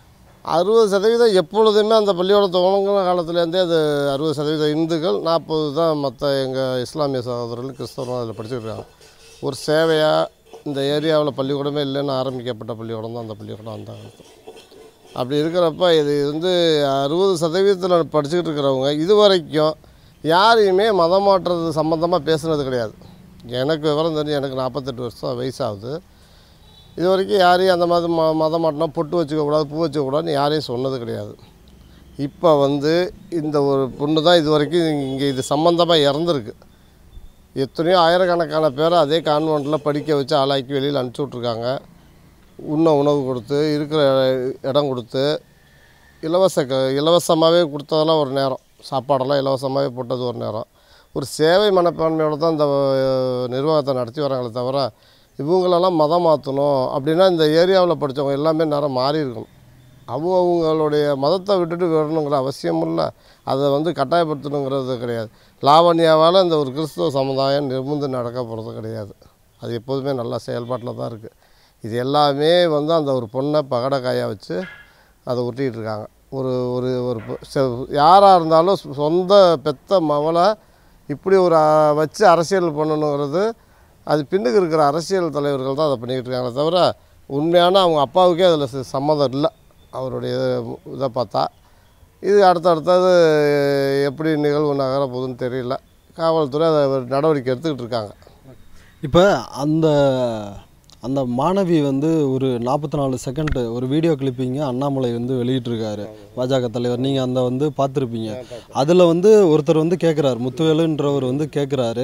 60% எப்பொழுதுமே அந்த பள்ளியோட துவங்கின காலத்துலேருந்தே அது 60% இந்துக்கள், 40 தான் மற்ற எங்கள் இஸ்லாமிய சகோதரர்கள் கிறிஸ்தவரும் அதில் படிச்சுட்டு இருக்காங்க. ஒரு சேவையாக இந்த ஏரியாவில் பள்ளிக்கூடமே இல்லைன்னு ஆரம்பிக்கப்பட்ட பள்ளிக்கூடம் தான் அந்த பள்ளிக்கூடம் அந்த காலத்தில். அப்படி இருக்கிறப்ப இது வந்து 60% படிச்சுக்கிட்டு இருக்கிறவங்க இது வரைக்கும் யாரையுமே மதம் மாற்றுறது சம்மந்தமாக பேசுனது கிடையாது. எனக்கு விவரம் தெரிஞ்சு எனக்கு 48 வருஷம் வயசாகுது. இது வரைக்கும் யாரையும் அந்த மாதிரி மதம் மாட்டினா பொட்டு வச்சுக்கக்கூடாது, பூ வச்சுக்கக்கூடாதுன்னு யாரையும் சொன்னது கிடையாது. இப்போ வந்து இந்த ஒரு பொண்ணு தான் இது வரைக்கும் இங்கே இது சம்மந்தமாக இறந்துருக்கு. எத்தனையோ ஆயிரக்கணக்கான பேரை அதே கான்வெண்ட்டில் படிக்க வச்சு ஆளாக்கி வெளியில் அனுப்பிச்சி விட்ருக்காங்க. உணவு கொடுத்து இருக்கிற இடம் கொடுத்து இலவசமாகவே கொடுத்ததெல்லாம் ஒரு நேரம், சாப்பாடெல்லாம் இலவசமாகவே போட்டது ஒரு நேரம். ஒரு சேவை மனப்பான்மையோடு தான் இந்த நிர்வாகத்தை நடத்தி வராங்களே தவிர இவங்களெல்லாம் மதம் மாற்றணும் அப்படின்னா இந்த ஏரியாவில் படித்தவங்க எல்லாமே நேரம் மாறி இருக்கணும். அவங்களுடைய மதத்தை விட்டுட்டு வரணுங்கிற அவசியமும் இல்லை, அதை வந்து கட்டாயப்படுத்தணுங்கிறது கிடையாது. லாவண்யாவால் இந்த ஒரு கிறிஸ்தவ சமுதாயம் நிமிர்ந்து நடக்க போகிறது கிடையாது. அது எப்போதுமே நல்லா செயல்பாட்டில் தான் இருக்குது. இது எல்லாமே வந்து அந்த ஒரு பொண்ணை பகடக்காயாக வச்சு அதை உருட்டிகிட்டு இருக்காங்க. ஒரு ஒரு ஒரு யாராக இருந்தாலும் சொந்த பெத்த மவளை இப்படி ஒரு வச்சு அரசியல் பண்ணணுங்கிறது அது பின்னுக்கு இருக்கிற அரசியல் தலைவர்கள் தான் அதை பண்ணிக்கிட்டு இருக்காங்களே தவிர உண்மையான அவங்க அப்பாவுக்கே அதில் சம்மதம் இல்லை. அவருடைய இதை பார்த்தா இது அடுத்தது எப்படி நிகழ்வு நகர போகுதுன்னு தெரியல. காவல்துறை அதை நடவடிக்கை எடுத்துக்கிட்டு இருக்காங்க. இப்போ அந்த மாணவி வந்து ஒரு 44 செகண்ட் ஒரு வீடியோ கிளிப்பிங்க அண்ணாமலை வந்து வெளியிட்டிருக்காரு, பாஜக தலைவர். நீங்கள் அந்த வந்து பார்த்துருப்பீங்க. அதில் வந்து ஒருத்தர் வந்து கேட்குறாரு, முத்துவேலுன்றவர் வந்து கேட்குறாரு,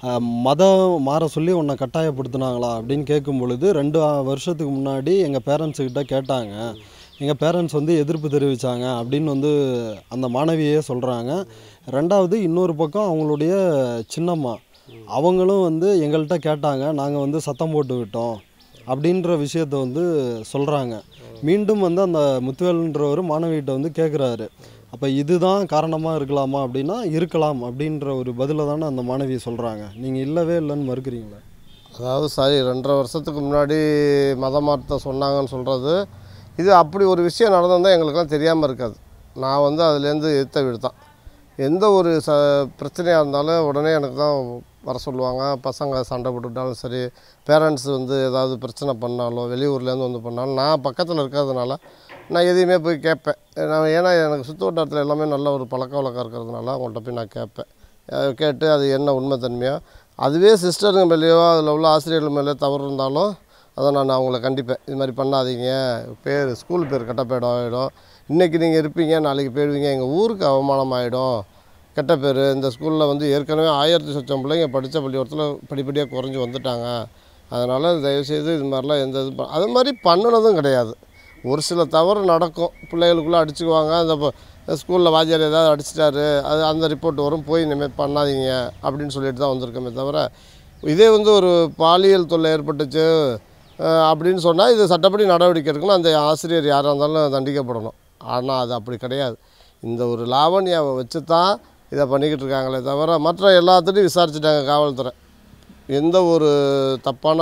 மதம் மாற சொல்லி உன்னை கட்டாயப்படுத்தினாங்களா அப்படின்னு கேட்கும் பொழுது 2 வருஷத்துக்கு முன்னாடி எங்கள் பேரண்ட்ஸுக்கிட்ட கேட்டாங்க, எங்கள் பேரண்ட்ஸ் வந்து எதிர்ப்பு தெரிவித்தாங்க அப்படின்னு வந்து அந்த மாணவியே சொல்கிறாங்க. ரெண்டாவது இன்னொரு பக்கம் அவங்களுடைய சின்னம்மா அவங்களும் வந்து எங்கள்கிட்ட கேட்டாங்க, நாங்கள் வந்து சத்தம் போட்டு விட்டோம் அப்படின்ற விஷயத்த வந்து சொல்கிறாங்க. மீண்டும் வந்து அந்த முத்துவேலுன்றவர் மாணவிகிட்ட வந்து கேட்குறாரு, அப்போ இதுதான் காரணமாக இருக்கலாமா அப்படின்னா இருக்கலாம் அப்படின்ற ஒரு பதிலை தானே அந்த மாணவி சொல்கிறாங்க. நீங்கள் இல்லவே இல்லைன்னு மறுக்கிறீங்களா? அதாவது சரி 2.5 வருஷத்துக்கு முன்னாடி மதம் மாற்ற சொன்னாங்கன்னு சொல்கிறது இது அப்படி ஒரு விஷயம் நடந்திருந்தால் எங்களுக்கெல்லாம் தெரியாமல் இருக்காது. நான் வந்து அதுலேருந்து எதிர்த்த வீடு தான். எந்த ஒரு பிரச்சனையாக இருந்தாலும் உடனே எனக்கு தான் வர சொல்லுவாங்க. பசங்க சண்டை போட்டுக்கிட்டாலும் சரி, பேரண்ட்ஸ் வந்து ஏதாவது பிரச்சனை பண்ணாலும் வெளியூர்லேருந்து வந்து பண்ணாலும் நான் பக்கத்தில் இருக்கிறதுனால நான் எதையுமே போய் கேட்பேன். ஏன்னா எனக்கு சுற்று வட்டாரத்தில் எல்லாமே நல்ல ஒரு பழக்க வழக்கம் இருக்கிறதுனால அவங்கள்ட்ட போய் நான் கேட்பேன். கேட்டு அது என்ன உண்மைத்தன்மையோ அதுவே சிஸ்டருங்க மேலேயோ அதில் உள்ள ஆசிரியர்கள் மேலே தவறு இருந்தாலும் அதை நான் அவங்கள கண்டிப்பேன். இது மாதிரி பண்ணாதீங்க, ஸ்கூல் பேர் கெட்ட பேடம் ஆகிடும், இன்றைக்கி நீங்கள் இருப்பீங்க நாளைக்கு போயிடுவீங்க, எங்கள் ஊருக்கு அவமானம் ஆகிடும், கெட்ட பேர். இந்த ஸ்கூலில் வந்து ஏற்கனவே 1000 சொச்சம் பிள்ளைங்க படித்த பள்ளிக்கூடத்தில் படிப்படியாக குறைஞ்சி வந்துட்டாங்க. அதனால் தயவுசெய்து இது மாதிரிலாம் எந்த இது அது மாதிரி பண்ணினதும் கிடையாது. ஒரு சில தவறு நடக்கும், பிள்ளைகளுக்குள்ளே அடிச்சுக்குவாங்க. அந்த ஸ்கூலில் வாத்தியார் ஏதாவது அடிச்சிட்டாரு, அது அந்த ரிப்போர்ட் வரும், போய் இனிமேல் பண்ணாதீங்க அப்படின்னு சொல்லிட்டு தான் வந்திருக்கோமே தவிர இதே வந்து ஒரு பாலியல் தொல்லை ஏற்பட்டுச்சு அப்படின்னு சொன்னால் இது சட்டப்படி நடவடிக்கை எடுக்கணும், அந்த ஆசிரியர் யாராக இருந்தாலும் தண்டிக்கப்படணும். ஆனால் அது அப்படி கிடையாது. இந்த ஒரு லாவண்யாவை வச்சு தான் இதை பண்ணிக்கிட்டு இருக்காங்களே தவிர மற்ற எல்லாத்துட்டையும் விசாரிச்சுட்டாங்க காவல்துறை. எந்த ஒரு தப்பான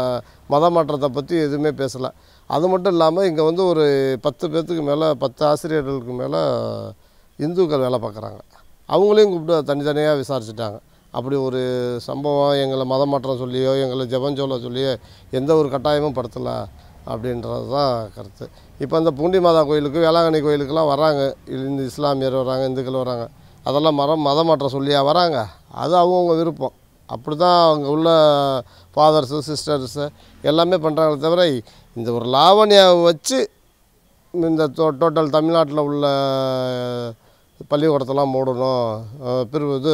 மத மாற்றத்தை பற்றி எதுவுமே பேசலை. அது மட்டும் இல்லாமல் இங்கே வந்து ஒரு 10 பேர்த்துக்கு மேலே 10 ஆசிரியர்களுக்கு மேலே இந்துக்கள் வேலை பார்க்குறாங்க. அவங்களையும் கூப்பிட்டு தனித்தனியாக விசாரிச்சுட்டாங்க. அப்படி ஒரு சம்பவம் எங்களை மதம் மாற்றம் சொல்லியோ எங்களை ஜெபஞ்சொல்ல சொல்லியோ எந்த ஒரு கட்டாயமும் படுத்தலை அப்படின்றது தான் கருத்து. இப்போ அந்த பூண்டி மாதா கோயிலுக்கு வேளாங்கண்ணி கோயிலுக்கெல்லாம் வராங்க, இந்த இஸ்லாமியர் வராங்க, இந்துக்கள் வராங்க, அதெல்லாம் மதம் மாற்றம் சொல்லியா வராங்க? அது அவங்கவுங்க விருப்பம். அப்படி தான் அங்கே உள்ள ஃபாதர்ஸு சிஸ்டர்ஸு எல்லாமே பண்ணுறாங்களே தவிர இந்த ஒரு லாவண்யாவை வச்சு இந்த டோட்டல் தமிழ்நாட்டில் உள்ள பள்ளிக்கூடத்தெல்லாம் மூடணும், இது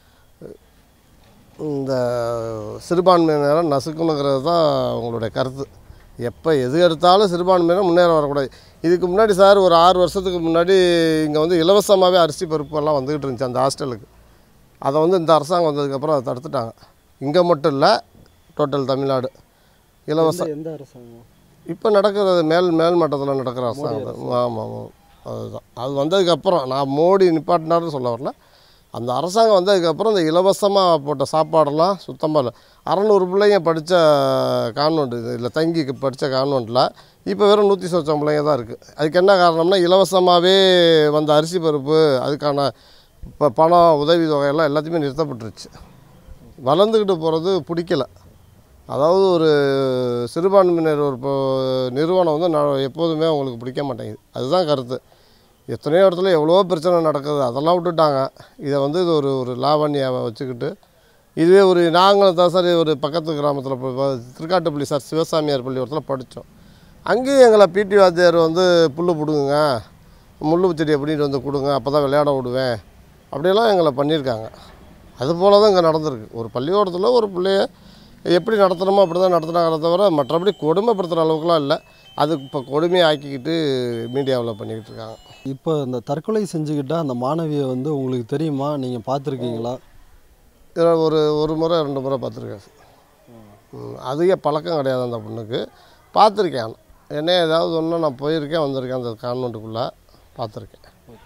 இந்த சிறுபான்மையினரை நசுக்கணுங்கிறது தான் அவங்களுடைய கருத்து. எப்போ எது எடுத்தாலும் சிறுபான்மையினர் முன்னேற வரக்கூடாது. இதுக்கு முன்னாடி சார் ஒரு 6 வருஷத்துக்கு முன்னாடி இங்கே வந்து இலவசமாகவே அரிசி பருப்பெல்லாம் வந்துக்கிட்டு இருந்துச்சு அந்த ஹாஸ்டலுக்கு. அதை வந்து இந்த அரசாங்கம் வந்ததுக்கப்புறம் அதை தடுத்துட்டாங்க. இங்கே மட்டும் இல்லை, டோட்டல் தமிழ்நாடு இலவசம். எந்த அரசாங்கம்? இப்போ நடக்கிறது மேல் மட்டத்தில் நடக்கிற அரசாங்கம். ஆமாம், அதுதான். அது வந்ததுக்கப்புறம் நான் மோடி நிப்பாட்டினார்னு சொல்ல வரல, அந்த அரசாங்கம் வந்ததுக்கப்புறம் இந்த இலவசமாக போட்ட சாப்பாடெல்லாம் சுத்தமாக இல்லை. 600 பிள்ளைங்க படித்த கான்வெண்ட் இதில் தங்கி படித்த கான்வெண்ட்டில் இப்போ வெறும் 100 சொச்சம் பிள்ளைங்க தான் இருக்குது. அதுக்கு என்ன காரணம்னா இலவசமாகவே வந்த அரிசி பருப்பு அதுக்கான இப்போ பணம் உதவி தொகையெல்லாம் எல்லாத்தையுமே நிறுத்தப்பட்டுருச்சு. வளர்ந்துக்கிட்டு போகிறது பிடிக்கல. அதாவது ஒரு சிறுபான்மையினர் ஒரு நிறுவனம் வந்து எப்போதுமே அவங்களுக்கு பிடிக்க மாட்டேங்குது. அதுதான் கருத்து. எத்தனையோ இடத்துல எவ்வளோ பிரச்சனை நடக்குது, அதெல்லாம் விட்டுட்டாங்க. இதை வந்து இது ஒரு லாவண்யாவை வச்சுக்கிட்டு இதுவே ஒரு நாங்களும் தான் சார் ஒரு பக்கத்து கிராமத்தில் திருக்காட்டுப்பள்ளி சார் சிவசாமியார் பள்ளிக்கூடத்தில் படித்தோம். அங்கேயும் எங்களை பிடி வாத்தியார் வந்து புல் பிடுங்குங்க, முள்ளு செடியை பிடிட்டு வந்து கொடுங்க, அப்போ தான் விளையாட விடுவேன் அப்படியெல்லாம் எங்களை பண்ணியிருக்காங்க. அதுபோல் தான் இங்கே நடந்திருக்கு. ஒரு பள்ளிக்கூடத்தில் ஒரு பிள்ளைய எப்படி நடத்தணுமோ அப்படி தான் நடத்துனாங்களே தவிர மற்றபடி கொடுமைப்படுத்துகிற அளவுக்குலாம் இல்லை. அது இப்போ கொடுமையை ஆக்கிக்கிட்டு மீடியாவில் பண்ணிக்கிட்டு இருக்காங்க. இப்போ இந்த தற்கொலை செஞ்சுக்கிட்ட அந்த மாணவியை வந்து உங்களுக்கு தெரியுமா, நீங்கள் பார்த்துருக்கீங்களா? ஒரு முறை 2 முறை பார்த்துருக்கேன். அதிக பழக்கம் கிடையாது அந்த பொண்ணுக்கு. பார்த்துருக்கேன். என்ன ஏதாவது ஒன்று நான் போயிருக்கேன், வந்திருக்கேன். அந்த கான்வெண்ட்டுக்குள்ளே பார்த்துருக்கேன்.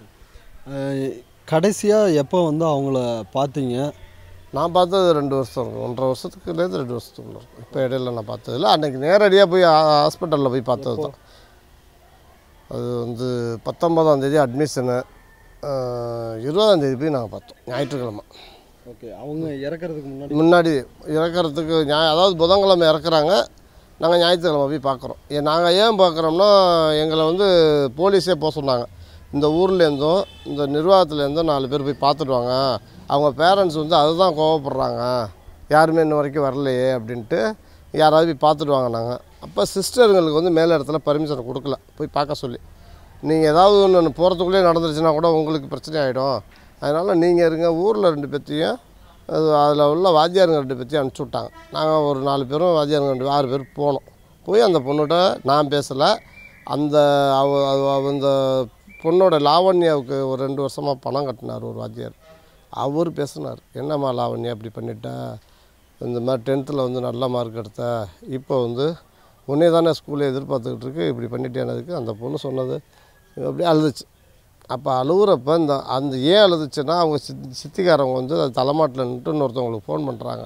கடைசியாக எப்போ வந்து அவங்கள பார்த்தீங்க? நான் பார்த்தது 2 வருஷம் இருக்கும். 1.5 வருஷத்துக்குலேருந்து 2 வருஷத்துக்குள்ள இருக்கும். இப்போ இடையில நான் பார்த்ததில்ல. அன்றைக்கி நேரடியாக போய் ஹாஸ்பிட்டலில் போய் பார்த்தது தான். அது வந்து 19ஆம் தேதி அட்மிஷனு, 20ஆம் தேதி போய் நாங்கள் பார்த்தோம், ஞாயிற்றுக்கிழமை. ஓகே. அவங்க இறக்கிறதுக்கு முன்னாடி இறக்கிறதுக்கு அதாவது புதன்கிழமை இறக்குறாங்க, நாங்கள் ஞாயிற்றுக்கிழமை போய் பார்க்குறோம். நாங்கள் ஏன் பார்க்குறோம்னா எங்களை வந்து போலீஸே போக சொன்னாங்க. இந்த ஊர்லேருந்தும் இந்த நிர்வாகத்துலேருந்தும் 4 பேர் போய் பார்த்துடுவாங்க, அவங்க பேரண்ட்ஸ் வந்து அதுதான் கோவப்படுறாங்க, யாருமே இன்ன வரைக்கும் வரலையே அப்படின்ட்டு யாராவது போய் பார்த்துடுவாங்க. நாங்கள் அப்போ சிஸ்டருங்களுக்கு வந்து மேலே இடத்துல பர்மிஷன் கொடுக்கல போய் பார்க்க சொல்லி. நீங்கள் ஏதாவது ஒன்று போகிறதுக்குள்ளே நடந்துருச்சுன்னா கூட உங்களுக்கு பிரச்சனை ஆகிடும், அதனால் நீங்கள் இருங்க. ஊரில் 2 பேர்த்தையும் அதில் உள்ள வாத்தியாருங்க 2 பேர்த்தையும் அனுப்பிச்சி விட்டாங்க. நாங்கள் ஒரு 4 பேரும் வாத்தியாருங்க 6 பேர் போனோம். போய் அந்த பொண்ணுகிட்ட நான் பேசலை. அந்த அந்த பொண்ணோட லாவண்யாவுக்கு ஒரு 2 வருஷமாக பணம் கட்டினார் ஒரு வாத்தியார். அவர் பேசினார், என்னம்மா லாவண்யா இப்படி பண்ணிட்டா, இந்த மாதிரி 10th வந்து நல்ல மார்க் எடுத்த, இப்போ வந்து உன்னே தானே ஸ்கூலில் எதிர்பார்த்துக்கிட்டு இருக்கு, இப்படி பண்ணிட்டேனதுக்கு அந்த பொண்ணு சொன்னது அப்படியே அழுதுச்சு. அப்போ அழுகுறப்ப அந்த ஏன் அழுதுச்சுன்னா அவங்க சித்திக்காரவங்க வந்து அது தலைமாட்டில் நின்று இன்னொருத்தவங்களுக்கு ஃபோன் பண்ணுறாங்க.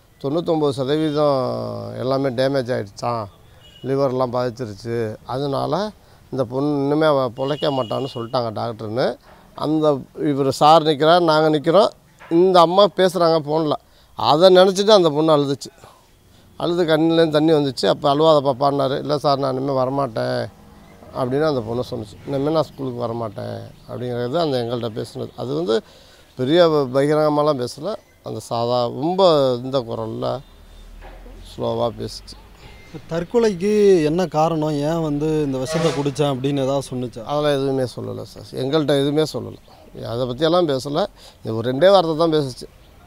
99% எல்லாமே டேமேஜ் ஆகிடுச்சான், லிவர்லாம் பாதிச்சிருச்சு, அதனால இந்த பொண்ணு இன்னுமே அவள் பிழைக்க மாட்டான்னு சொல்லிட்டாங்க டாக்டர்னு. அந்த இவர் சார் நிற்கிறார், நாங்கள் நிற்கிறோம், இந்த அம்மா பேசுகிறாங்க ஃபோனில். அதை நினச்சிட்டு அந்த பொண்ணு அழுதுச்சு. அழுது கண்ணிலேருந்து தண்ணி வந்துச்சு. அப்போ அழுவாத பாப்பான்னாரு. இல்லை சார் நான் இனிமேல் வரமாட்டேன் அப்படின்னு அந்த பொண்ணு சொன்னிச்சு. இனிமேல் நான் ஸ்கூலுக்கு வரமாட்டேன் அப்படிங்கிறது அந்த எங்கள்கிட்ட பேசுனது. அது வந்து பெரிய பகிரங்கமாலாம் பேசலை, அந்த சாதா ரொம்ப இந்த குரலில் ஸ்லோவாக பேசிச்சு. தற்கொலைக்கு என்ன காரணம், ஏன் வந்து இந்த விஷத்தை குடித்தேன் அப்படின்னு ஏதாவது சொன்னிச்சா? அதெல்லாம் எதுவுமே சொல்லலை சார், எங்கள்கிட்ட எதுவுமே சொல்லலை. அதை பற்றியெல்லாம் பேசலை. இது ஒரு 2 வார்த்தை தான் பேசிச்சு.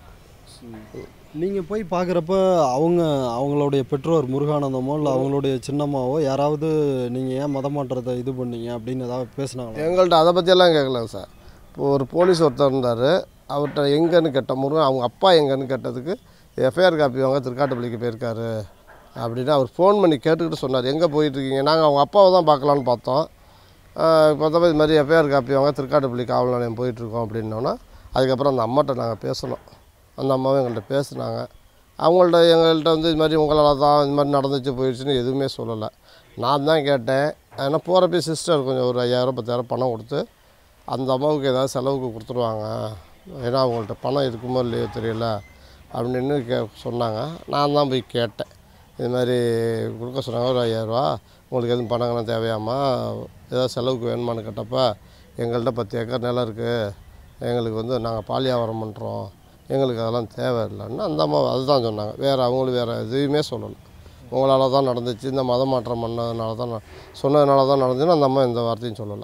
நீங்கள் போய் பார்க்குறப்ப அவங்களுடைய பெற்றோர் முருகானந்தமோ இல்லை அவங்களுடைய சின்னம்மாவோ யாராவது நீங்கள் ஏன் மதமாற்றத்தை இது பண்ணீங்க அப்படின்னு ஏதாவது பேசினாங்களா? எங்கள்கிட்ட அதை பற்றியெல்லாம் கேட்கலாங்க சார். இப்போ ஒரு போலீஸ் ஒருத்தர் இருந்தார், அவர்கிட்ட எங்கேன்னு கேட்டேன், முருகன் அவங்க அப்பா எங்கேன்னு கேட்டதுக்கு எஃப்ஐஆர் காப்பி வாங்க திருக்காட்டுப்பள்ளிக்கு போயிருக்காரு அப்படின்னு அவர் ஃபோன் பண்ணி கேட்டுக்கிட்டு சொன்னார். எங்கே போயிட்டுருக்கீங்க? நாங்கள் அவங்க அப்பாவை தான் பார்க்கலான்னு பார்த்தோம். பார்த்தப்ப இது மாதிரி எஃப்ஐஆர் காப்பி வாங்க திருக்காட்டுப்பள்ளி காவல் நிலையம் போயிட்டுருக்கோம் அப்படின்னோன்னா, அதுக்கப்புறம் அந்த அம்மாட்ட நாங்கள் பேசணும். அந்த அம்மாவும் எங்கள்கிட்ட பேசுனாங்க. எங்கள்கிட்ட வந்து இது மாதிரி உங்களால் தான் இது மாதிரி நடந்துச்சு போயிடுச்சுன்னு எதுவுமே சொல்லலை. நான் தான் கேட்டேன். ஏன்னா போகிறப்ப சிஸ்டர் கொஞ்சம் ஒரு 5000 10,000 பணம் கொடுத்து அந்த அம்மாவுக்கு ஏதாவது செலவுக்கு கொடுத்துருவாங்க, ஏன்னா அவங்கள்ட்ட பணம் இருக்குமோ இல்லையோ தெரியல அப்படின்னு சொன்னாங்க. நான் தான் போய் கேட்டேன். இது மாதிரி கொடுக்க சொன்னாங்க, ஒரு 5000 ரூபா உங்களுக்கு எதுவும் பணங்கள்லாம் தேவையாமா, ஏதாவது செலவுக்கு வேணுமான்னு கேட்டப்போ எங்கள்கிட்ட 10 ஏக்கர் நிலம் இருக்குது, எங்களுக்கு வந்து நாங்கள் பால் வியாபாரம் பண்ணுறோம், எங்களுக்கு அதெல்லாம் தேவையில்லைன்னு அந்த அம்மா அதுதான் சொன்னாங்க. அவங்களும் வேறு எதுவுமே சொல்லலை. உங்களால் தான் நடந்துச்சு, இந்த மதம் மாற்றம் பண்ணதுனால தான் சொன்னதுனால தான் நடந்துச்சுன்னு அந்த அம்மா எந்த வார்த்தையும் சொல்லலை.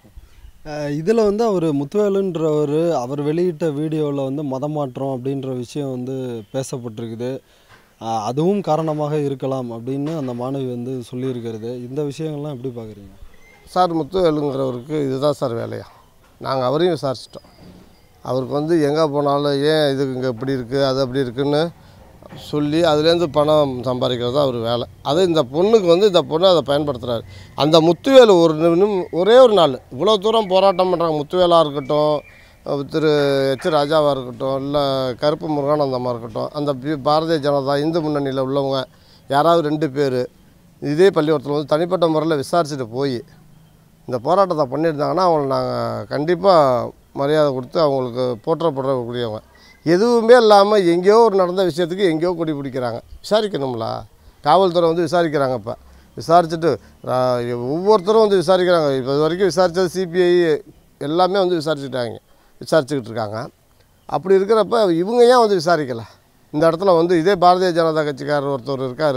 இதில் வந்து அவர் முத்துவேலுன்றவர் அவர் வெளியிட்ட வீடியோவில் வந்து மதம் மாற்றம் அப்படின்ற விஷயம் வந்து பேசப்பட்டிருக்குது, அதுவும் காரணமாக இருக்கலாம் அப்படின்னு அந்த மாணவி வந்து சொல்லியிருக்கிறது. இந்த விஷயங்கள்லாம் எப்படி பார்க்குறீங்க சார்? முத்துவேலுங்கிறவருக்கு இதுதான் சார் வேலையா? நாங்கள் அவரையும் விசாரிச்சிட்டோம். அவருக்கு வந்து எங்கே போனாலும் ஏன் இது இங்கே இப்படி இருக்குது அது அப்படி இருக்குதுன்னு சொல்லி அதுலேருந்து பணம் சம்பாதிக்கிறது தான் அவர் வேலை. அது இந்த பொண்ணுக்கு வந்து இந்த பொண்ணு அதை பயன்படுத்துகிறாரு. அந்த முத்துவேலு ஒரே ஒரு நாள் இவ்வளோ தூரம் போராட்டம் பண்ணுறாங்க. முத்துவேலாக இருக்கட்டும், திரு எச் ராஜாவாக இருக்கட்டும், இல்லை கருப்பு முருகானந்தமாக இருக்கட்டும், அந்த பாரதிய ஜனதா இந்து முன்னணியில் உள்ளவங்க யாராவது 2 பேர் இதே பள்ளிக்கூடத்தில் வந்து தனிப்பட்ட முறையில் விசாரிச்சுட்டு போய் இந்த போராட்டத்தை பண்ணியிருந்தாங்கன்னா அவங்களை நாங்கள் கண்டிப்பாக மரியாதை கொடுத்து அவங்களுக்கு போற்றப்படக்கூடியவங்க. எதுவுமே இல்லாமல் எங்கேயோ ஒரு நடந்த விஷயத்துக்கு எங்கேயோ கொடி பிடிக்கிறாங்க. விசாரிக்கணுங்களா? காவல்துறை வந்து விசாரிக்கிறாங்க. இப்போ விசாரிச்சுட்டு ஒவ்வொருத்தரும் வந்து விசாரிக்கிறாங்க. இப்போ இது வரைக்கும் விசாரித்தது சிபிஐ எல்லாமே வந்து விசாரிச்சுக்கிட்டு இருக்காங்க. அப்படி இருக்கிறப்ப இவங்க ஏன் வந்து விசாரிக்கலை? இந்த இடத்துல வந்து இதே பாரதிய ஜனதா கட்சிக்காரர் ஒருத்தர் இருக்கார்,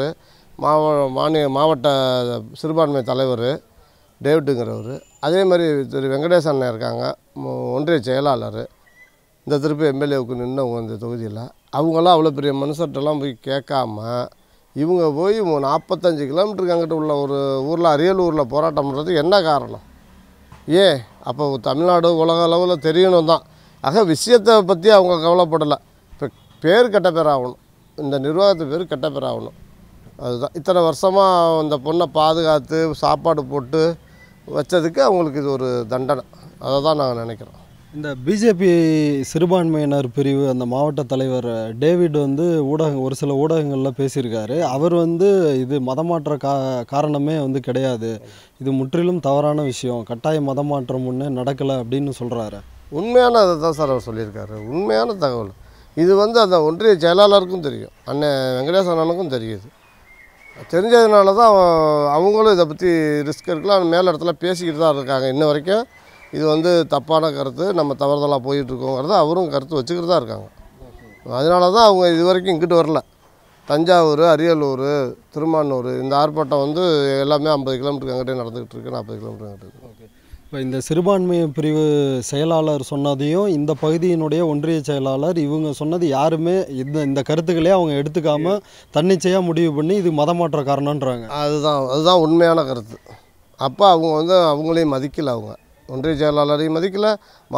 மாவட்ட சிறுபான்மை தலைவர் டேவிட்டுங்கிறவர். அதே மாதிரி திரு வெங்கடேசன் அண்ணன் இருக்காங்க, ஒன்றிய செயலாளர், இந்த திருப்பி எம்எல்ஏவுக்கு நின்றவங்க இந்த தொகுதியில். அவங்களாம் அவ்வளோ பெரிய மனுஷர்கிட்டலாம் போய் கேட்காம இவங்க போய் 45 கிலோமீட்டருக்கு அங்கிட்ட உள்ள ஒரு ஊரில் அரியலூரில் போராட்டம் பண்ணுறதுக்கு என்ன காரணம்? ஏன் அப்போ தமிழ்நாடு உலக அளவில் தெரியணும் தான். ஆக விஷயத்தை பற்றி அவங்க கவலைப்படலை. இப்போ பேர் கெட்ட பேர் ஆகணும், இந்த நிர்வாகத்து பேர் கெட்ட பேர் ஆகணும். அதுதான் இத்தனை வருஷமாக அந்த பொண்ணை பாதுகாத்து சாப்பாடு போட்டு வச்சதுக்கு அவங்களுக்கு இது ஒரு தண்டனை. அதை தான் நாங்கள் நினைக்கிறோம். இந்த பிஜேபி சிறுபான்மையினர் பிரிவு அந்த மாவட்ட தலைவர் டேவிட் வந்து ஒரு சில ஊடகங்களில் பேசியிருக்காரு. அவர் வந்து இது மதமாற்ற காரணமே வந்து கிடையாது, இது முற்றிலும் தவறான விஷயம், கட்டாய மதமாற்றம் ஒன்று நடக்கலை அப்படின்னு சொல்கிறாரு. உண்மையான அதை தான் சார் அவர் சொல்லியிருக்காரு. உண்மையான தகவல் இது வந்து அந்த ஒன்றிய செயலாளருக்கும் தெரியும், அண்ணன் வெங்கடேசன் அண்ணனுக்கும் தெரியுது. தெரிஞ்சதுனால தான் அவங்களும் இதை பற்றி ரிஸ்க் இருக்கலாம் மேல் இடத்துல பேசிக்கிட்டு தான் இருக்காங்க. இன்ன வரைக்கும் இது வந்து தப்பான கருத்து, நம்ம தவறுதலாக போயிட்டுருக்கோங்கிறத அவரும் கருத்து வச்சுக்கிட்டு தான் இருக்காங்க. அதனால தான் அவங்க இது வரைக்கும் இங்கிட்டு வரல. தஞ்சாவூர், அரியலூர், திருமானூர் இந்த ஆர்ப்பாட்டம் வந்து எல்லாமே 50 கிலோமீட்டருக்கு அங்கிட்டே நடந்துக்கிட்டு இருக்குது, 40 கிலோமீட்டர் அங்கிட்டு இருக்குது. இப்போ இந்த சிறுபான்மை பிரிவு செயலாளர் சொன்னதையும் இந்த பகுதியினுடைய ஒன்றிய செயலாளர் இவங்க சொன்னது யாருமே இந்த கருத்துக்களே அவங்க எடுத்துக்காமல் தன்னிச்சையாக முடிவு பண்ணி இது மதமாற்ற காரணன்றாங்க. அதுதான் உண்மையான கருத்து. அப்போ அவங்க வந்து அவங்களையும் மதிக்கலை, அவங்க ஒன்றிய செயலாளரையும் மதிக்கலை.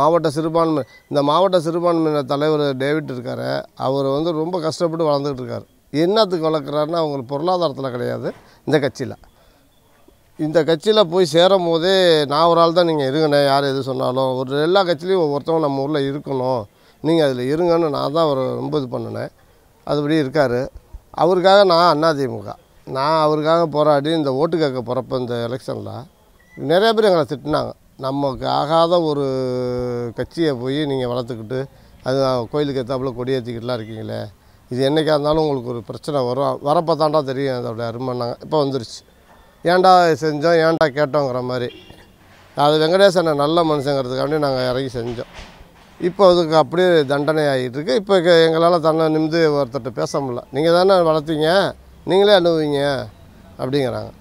இந்த மாவட்ட சிறுபான்மையினர் தலைவர் டேவிட் இருக்கார், அவர் வந்து ரொம்ப கஷ்டப்பட்டு வளர்ந்துக்கிட்டு இருக்கார். என்னத்துக்கு வளர்க்குறாருன்னா அவங்களுக்கு பொருளாதாரத்தில் கிடையாது. இந்த கட்சியில் போய் சேரும் போதே நான் ஒரு ஆள் தான், நீங்கள் இருங்கண்ணே, யார் எது சொன்னாலும் எல்லா கட்சிலையும் ஒவ்வொருத்தவங்க நம்ம ஊரில் இருக்கணும், நீங்கள் அதில் இருங்கன்னு நான் தான் அவர் ரொம்ப இது பண்ணினேன். அதுபடி இருக்கார். அவருக்காக நான் அதிமுக அவருக்காக போராடி இந்த ஓட்டு கேட்க போகிறப்ப இந்த எலெக்ஷனில் நிறைய பேர் எங்களை திட்டினாங்க. நமக்கு ஆகாத ஒரு கட்சியை போய் நீங்கள் வளர்த்துக்கிட்டு அது கோயிலுக்கு ஏற்றாப்புல கொடியேற்றிக்கிட்டுலாம் இருக்கீங்களே, இது என்றைக்காக இருந்தாலும் உங்களுக்கு ஒரு பிரச்சனை வரும், வரப்போ தாண்டா தெரியும் அதோட அருமைன்னாங்க. இப்போ வந்துருச்சு. ஏன்டா செஞ்சோம், ஏன்டா கேட்டோங்கிற மாதிரி. அது வெங்கடேசனை நல்ல மனுஷங்கிறதுக்காண்டி நாங்கள் இறங்கி செஞ்சோம். இப்போ அதுக்கு அப்படியே தண்டனை ஆகிட்டுருக்கு. இப்போ எங்களால் தன்னை நிமிந்து ஒருத்தர்கிட்ட பேச முடியல. நீங்கள் தானே வளர்த்தீங்க, நீங்களே அனுபவிங்க அப்படிங்கிறாங்க.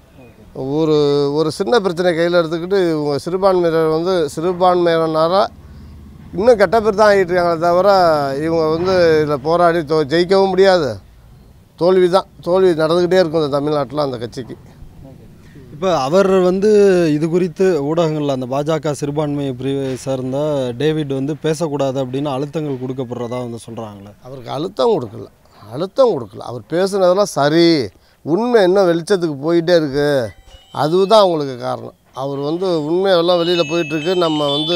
ஒரு சின்ன பிரச்சனை கையில் எடுத்துக்கிட்டு இவங்க சிறுபான்மையினராக இன்னும் கெட்ட பேர் தான் ஆகிட்டு இருக்காங்களே தவிர இவங்க வந்து இதில் போராடி ஜெயிக்கவும் முடியாது. தோல்வி நடந்துக்கிட்டே இருக்கும் இந்த தமிழ்நாட்டில் அந்த கட்சிக்கு. இப்போ அவர் வந்து இது குறித்து ஊடகங்களில் அந்த பாஜக சிறுபான்மை பிரிவை சார்ந்த டேவிட் வந்து பேசக்கூடாது அப்படின்னு அழுத்தங்கள் கொடுக்கப்படுறதா வந்து சொல்கிறாங்களே. அவருக்கு அழுத்தம் கொடுக்கல. அவர் பேசுனதெல்லாம் சரி, உண்மை இன்னும் வெளிச்சத்துக்கு போயிட்டே இருக்குது, அதுதான் அவங்களுக்கு காரணம். அவர் வந்து உண்மையெல்லாம் வெளியில் போயிட்டுருக்கு, நம்ம வந்து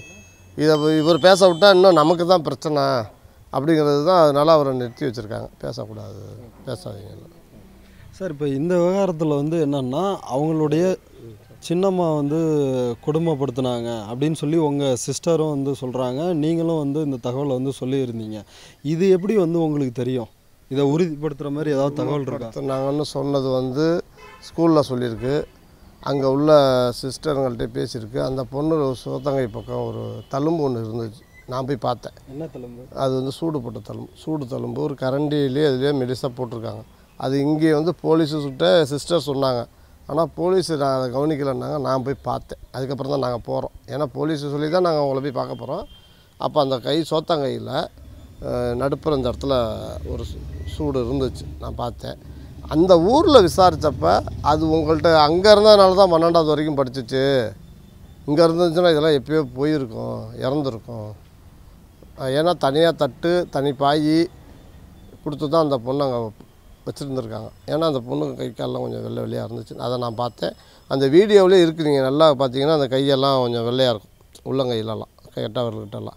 இவர் பேச விட்டால் இன்னும் நமக்கு தான் பிரச்சனை அப்படிங்கிறது தான். அதனால் அவரை நிறுத்தி வச்சுருக்காங்க. பேசக்கூடாது, பேசாதீங்க சார். இப்போ இந்த விவகாரத்தில் வந்து என்னென்னா அவங்களுடைய சின்னம்மா வந்து கொடுமைப்படுத்தினாங்க அப்படின்னு சொல்லி உங்கள் சிஸ்டரும் வந்து சொல்கிறாங்க, நீங்களும் வந்து இந்த தகவலை வந்து சொல்லியிருந்தீங்க. இது எப்படி வந்து உங்களுக்கு தெரியும்? இதை உறுதிப்படுத்துகிற மாதிரி ஏதாவது தகவல் இருக்கா? நாங்கன்னு சொன்னது வந்து ஸ்கூலில் சொல்லியிருக்கு, அங்கே உள்ள சிஸ்டருங்கள்கிட்ட பேசியிருக்கு. அந்த பொண்ணு சோத்தங்கை பக்கம் ஒரு தழும்பு ஒன்று இருந்துச்சு, நான் போய் பார்த்தேன். என்ன தழும்பு? அது வந்து சூடு தழும்பு ஒரு கரண்டியிலே அதுலேயே மெடிசாக போட்டிருக்காங்க. அது இங்கே வந்து போலீஸு சுட்ட சிஸ்டர் சொன்னாங்க, ஆனால் போலீஸு நான் அதை கவனிக்கலைன்னாங்க. நான் போய் பார்த்தேன், அதுக்கப்புறம் தான் நாங்கள் போகிறோம். ஏன்னா போலீஸு சொல்லி தான் நாங்கள் அவங்கள போய் பார்க்க போகிறோம். அப்போ அந்த சோத்தங்கையில் நடுப்புற இந்த இடத்துல ஒரு சூடு இருந்துச்சு, நான் பார்த்தேன். அந்த ஊரில் விசாரித்தப்ப அது உங்கள்கிட்ட அங்கே இருந்ததுனால தான் 12வது வரைக்கும் படிச்சிச்சு, இங்கே இருந்துச்சுன்னா இதெல்லாம் எப்போயோ போயிருக்கும், இறந்துருக்கும். ஏன்னா தனியாக தட்டு தனி பாய் கொடுத்து தான் அந்த பொண்ணை அங்கே வச்சுருந்துருக்காங்க. ஏன்னா அந்த பொண்ணு கை காலெலாம் கொஞ்சம் வெள்ளையாக இருந்துச்சு, அதை நான் பார்த்தேன். அந்த வீடியோவிலே இருக்குது, நீங்கள் நல்லா பார்த்தீங்கன்னா அந்த கையெல்லாம் கொஞ்சம் வெள்ளையாக இருக்கும், உள்ளங்கையிலலாம், எட்டாவிரல்கிட்டலாம்.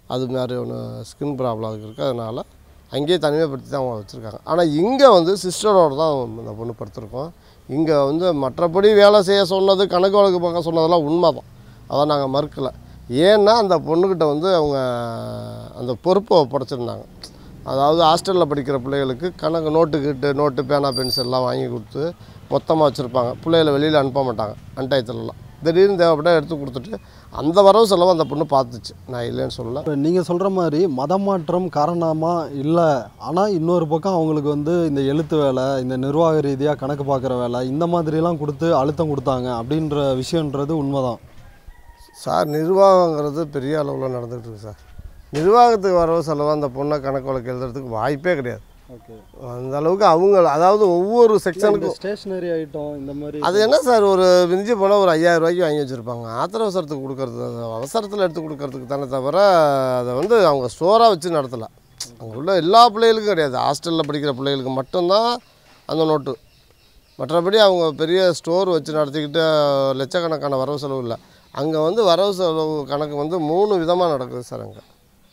அது மாதிரி ஒன்று ஸ்கின் ப்ராப்ளம் இருக்குது. அதனால் அங்கேயே தனிமைப்படுத்தி தான் அவங்க வச்சுருக்காங்க. ஆனால் இங்கே வந்து சிஸ்டரோடு தான் இந்த பொண்ணு படுத்திருக்கோம். இங்கே வந்து மற்றபடி வேலை செய்ய சொன்னது, கணக்கு வழக்கு பார்க்க சொன்னதெல்லாம் உண்மை தான், அதான் நாங்கள் மறுக்கலை. ஏன்னா அந்த பொண்ணுக்கிட்ட வந்து அவங்க அந்த பொறுப்பை ஒப்படைச்சிருந்தாங்க. அதாவது ஹாஸ்டலில் படிக்கிற பிள்ளைகளுக்கு கணக்கு நோட்டு பேனா பென்சில்லாம் வாங்கி கொடுத்து மொத்தமாக வச்சுருப்பாங்க. பிள்ளைகளை வெளியில் அனுப்ப மாட்டாங்க அன்டயத்துலலாம். திடீர்னு தேவைப்பட்டால் எடுத்து கொடுத்துட்டு அந்த வரவு செலவு அந்த பொண்ணு பார்த்துச்சு, நான் இல்லைன்னு சொல்லலை. இப்போ நீங்கள் சொல்கிற மாதிரி மதம் மாற்றம் காரணமாக இல்லை, ஆனால் இன்னொரு பக்கம் அவங்களுக்கு வந்து இந்த எழுத்து வேலை, இந்த நிர்வாக ரீதியாக கணக்கு பார்க்குற வேலை, இந்த மாதிரிலாம் கொடுத்து அழுத்தம் கொடுத்தாங்க அப்படின்ற விஷயன்றது உண்மைதான் சார். நிர்வாகங்கிறது பெரிய அளவில் நடந்துகிட்டு இருக்கு சார். நிர்வாகத்துக்கு வரவு செலவு அந்த பொண்ணை கணக்கு வழக்கு எழுதுறதுக்கு வாய்ப்பே கிடையாது. ஓகே, அந்த அளவுக்கு அவங்க அதாவது ஒவ்வொரு செக்ஷனுக்கும் ஸ்டேஷ்னரி ஐட்டம் இந்த மாதிரி அது என்ன சார், ஒரு மிஞ்சி போனால் ஒரு 5000 ரூபாய்க்கு வாங்கி வச்சுருப்பாங்க. ஆத்திர அவசரத்துக்கு கொடுக்கறது, அவசரத்தில் எடுத்து கொடுக்கறதுக்கு தானே தவிர அதை வந்து அவங்க ஸ்டோராக வச்சு நடத்தலை. அங்கே உள்ள எல்லா பிள்ளைகளுக்கும் கிடையாது, ஹாஸ்டலில் படிக்கிற பிள்ளைகளுக்கு மட்டும்தான் அந்த நோட்டு. மற்றபடி அவங்க பெரிய ஸ்டோர் வச்சு நடத்திக்கிட்டு லட்சக்கணக்கான வரவு செலவு இல்லை. அங்கே வந்து வரவு செலவு கணக்கு வந்து 3 விதமாக நடக்குது சார். அங்கே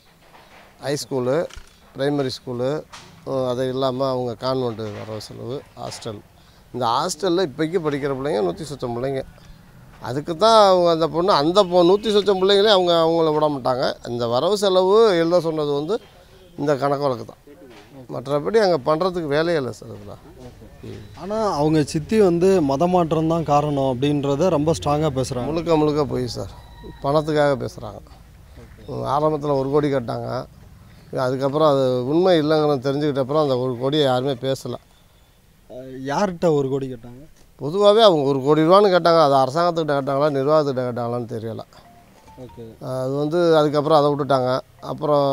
ஹைஸ்கூலு, ப்ரைமரி ஸ்கூலு, அது இல்லாமல் அவங்க கான்வெண்ட்டு வரவு செலவு, ஹாஸ்டல். இந்த ஹாஸ்டலில் இப்போக்கி படிக்கிற பிள்ளைங்க 100 பிள்ளைங்க. அதுக்கு தான் அவங்க அந்த பொண்ணு 100 பிள்ளைங்களே அவங்கள விட மாட்டாங்க. இந்த வரவு செலவு எழுத சொன்னது வந்து இந்த கணக்கு வழக்கு தான். மற்றபடி அங்கே பண்ணுறதுக்கு வேலையே இல்லை சார் இதில். ஆனால் அவங்க சித்தி வந்து மதமாற்றம் தான் காரணம் அப்படின்றத ரொம்ப ஸ்ட்ராங்காக பேசுகிறாங்க. முழுக்க போய் சார் பணத்துக்காக பேசுகிறாங்க. ஆரம்பத்தில் 1 கோடி கேட்டாங்க. அதுக்கப்புறம் அது உண்மை இல்லைங்கிறத தெரிஞ்சுக்கிட்ட அப்புறம் அந்த 1 கோடியை யாருமே பேசலை. யார்கிட்ட 1 கோடி கேட்டாங்க? பொதுவாகவே அவங்க 1 கோடி ரூபான்னு கேட்டாங்க. அது அரசாங்கத்துக்கிட்ட கேட்டாங்களா நிர்வாகத்துக்கிட்ட கேட்டாங்களான்னு தெரியலை. ஓகே, அது வந்து அதுக்கப்புறம் அதை விட்டுட்டாங்க. அப்புறம்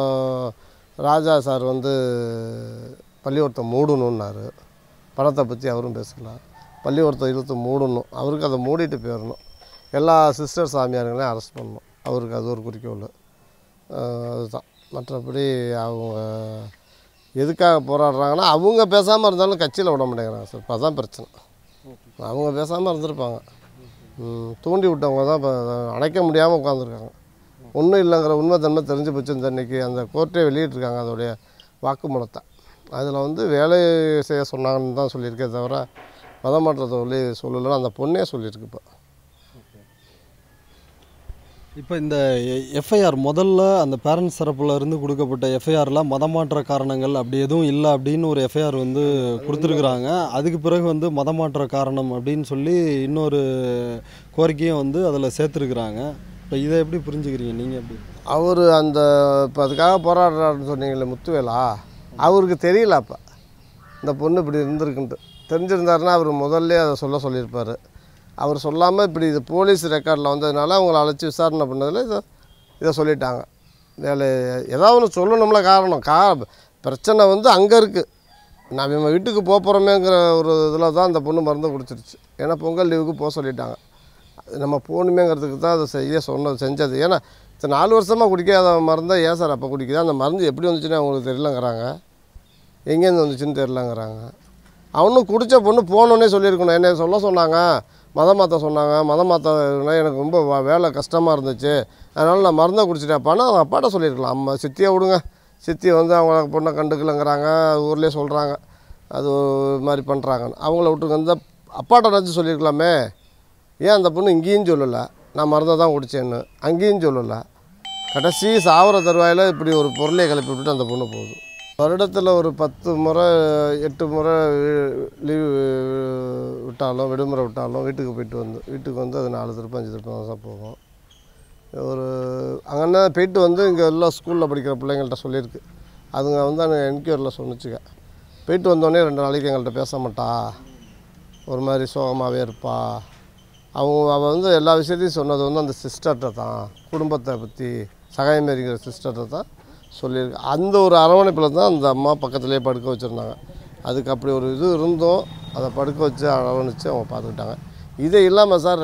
ராஜா சார் வந்து பள்ளிக்கூடத்தை மூடணுன்னாரு. பணத்தை பற்றி அவரும் பேசலாம். பள்ளிக்கூடத்தை இழுத்து மூடணும், அவருக்கு அதை மூடிட்டு போயிடணும். எல்லா சிஸ்டர் சாமியாருங்களையும் அரெஸ்ட் பண்ணணும், அவருக்கு அது ஒரு குறிக்கோள். அதுதான். மற்றபடி அவங்க எதுக்காக போராடுறாங்கன்னா அவங்க பேசாமல் இருந்தாலும் கட்சியில் விட மாட்டேங்கிறாங்க சார். இப்போ அதுதான் பிரச்சனை. அவங்க பேசாமல் இருந்திருப்பாங்க, தூண்டி விட்டவங்க தான் இப்போ அணைக்க முடியாமல் உட்காந்துருக்காங்க. ஒன்றும் இல்லைங்கிற உண்மை தன்மை தெரிஞ்சு போச்சு. இந்த அன்றைக்கி அந்த கோர்ட்டே வெளியிட்ருக்காங்க அதோடைய வாக்குமூலத்தை. அதில் வந்து வேலை செய்ய சொன்னாங்கன்னு தான் சொல்லியிருக்கே தவிர மதம் மாற்றத்தை சொல்லலைன்னு அந்த பொண்ணே சொல்லியிருக்கு. இப்போ இந்த எஃப்ஐஆர் முதல்ல அந்த பேரண்ட்ஸ் தரப்புல இருந்து கொடுக்கப்பட்ட எஃப்ஐஆரில் மதமாற்ற காரணங்கள் அப்படி எதுவும் இல்லை அப்படின்னு ஒரு எஃப்ஐஆர் வந்து கொடுத்துருக்குறாங்க. அதுக்கு பிறகு வந்து மதமாற்ற காரணம் அப்படின்னு சொல்லி இன்னொரு கோரிக்கையும் வந்து அதில் சேர்த்துருக்குறாங்க. இப்போ இதை எப்படி புரிஞ்சுக்கிறீங்க நீங்கள்? எப்படி அவர் அந்த இப்போ அதுக்காக போராடுறாருன்னு சொன்னீங்களே முத்துவேலா, அவருக்கு தெரியல. அப்போ இந்த பொண்ணு இப்படி இருந்திருக்குன்ட்டு தெரிஞ்சிருந்தாருன்னா அவர் முதல்ல அதை சொல்லியிருப்பார். அவர் சொல்லாமல் இப்படி இது போலீஸ் ரெக்கார்டில் வந்ததுனால அவங்கள அழைச்சி விசாரணை பண்ணதில் இதை சொல்லிட்டாங்க. வேலை ஏதாவது ஒன்று சொல்லணும்ல, பிரச்சனை வந்து அங்கே இருக்குது. நம்ம வீட்டுக்கு போகிறோமேங்கிற ஒரு இதில் தான் அந்த பொண்ணு மருந்து குடிச்சிருச்சு. ஏன்னா பொங்கல் லீவுக்கு போக சொல்லிட்டாங்க. நம்ம போகணுமேங்கிறதுக்கு தான் அதை செஞ்சது. ஏன்னா 4 வருஷமாக குடிக்காத மருந்தை ஏன் சார் அப்போ குடிக்குது? அந்த மருந்து எப்படி வந்துச்சுன்னு அவங்களுக்கு தெரியலங்கிறாங்க, எங்கேருந்து வந்துச்சுன்னு தெரிலங்கிறாங்க. அவனும் குடித்த பொண்ணு போகணுன்னே சொல்லியிருக்கணும். என்னை சொன்னாங்க, மதம் மாற்ற சொன்னாங்க. மதம் மாற்றினா எனக்கு ரொம்ப வேலை கஷ்டமாக இருந்துச்சு, அதனால் நான் மருந்தை குடிச்சிட்டேன்ப்பான்னு அவங்க அப்பாட்ட சொல்லியிருக்கலாம். அம்மா சித்தியை விடுங்க, சித்தி வந்து அவங்க பொண்ணை கண்டுக்கலங்கிறாங்க, ஊர்லேயே சொல்கிறாங்க அது மாதிரி பண்ணுறாங்கன்னு. அவங்கள விட்டுருங்க. இந்த அப்பாட்ட நினச்சி சொல்லியிருக்கலாமே. ஏன் அந்த பொண்ணு இங்கேயும் சொல்லலை நான் மருந்தை தான் குடித்தேன்னு, அங்கேயும் சொல்லலை. கடைசி சாவர தருவாயில் இப்படி ஒரு பொருளையை கிளப்பி விட்டுட்டு அந்த பொண்ணு போகுது. வருடத்தில் ஒரு 10 முறை 8 முறை லீவு விட்டாலும், விடுமுறை விட்டாலும் வீட்டுக்கு வந்து அது 4 திருப்பம் 5 திருப்பம் தான் போகும். ஒரு அங்கே போயிட்டு வந்து இங்கே எல்லாம் ஸ்கூலில் படிக்கிற பிள்ளைங்கள்ட்ட சொல்லியிருக்கு. அதுங்க வந்து அந்த என்கொயரியில் சொன்னிச்சுக்க. போயிட்டு வந்தோடனே 2 நாளைக்கு எங்கள்கிட்ட பேச மாட்டா, ஒரு மாதிரி சோகமாகவே இருப்பா. அவள் வந்து எல்லா விஷயத்தையும் சொன்னது வந்து அந்த சிஸ்டர்கிட்ட தான், குடும்பத்தை பற்றி சகாயமேரிங்கிற சிஸ்டர்கிட்ட தான் சொல்லியிருக்கு. அந்த ஒரு அரவணைப்பில் தான் அந்த அம்மா பக்கத்துலேயே படுக்க வச்சுருந்தாங்க. அதுக்கு அப்படி ஒரு இது இருந்தும் அதை படுக்க வச்சு அரவணைச்சு அவங்க பார்த்துக்கிட்டாங்க. இதே இல்லாமல் சார்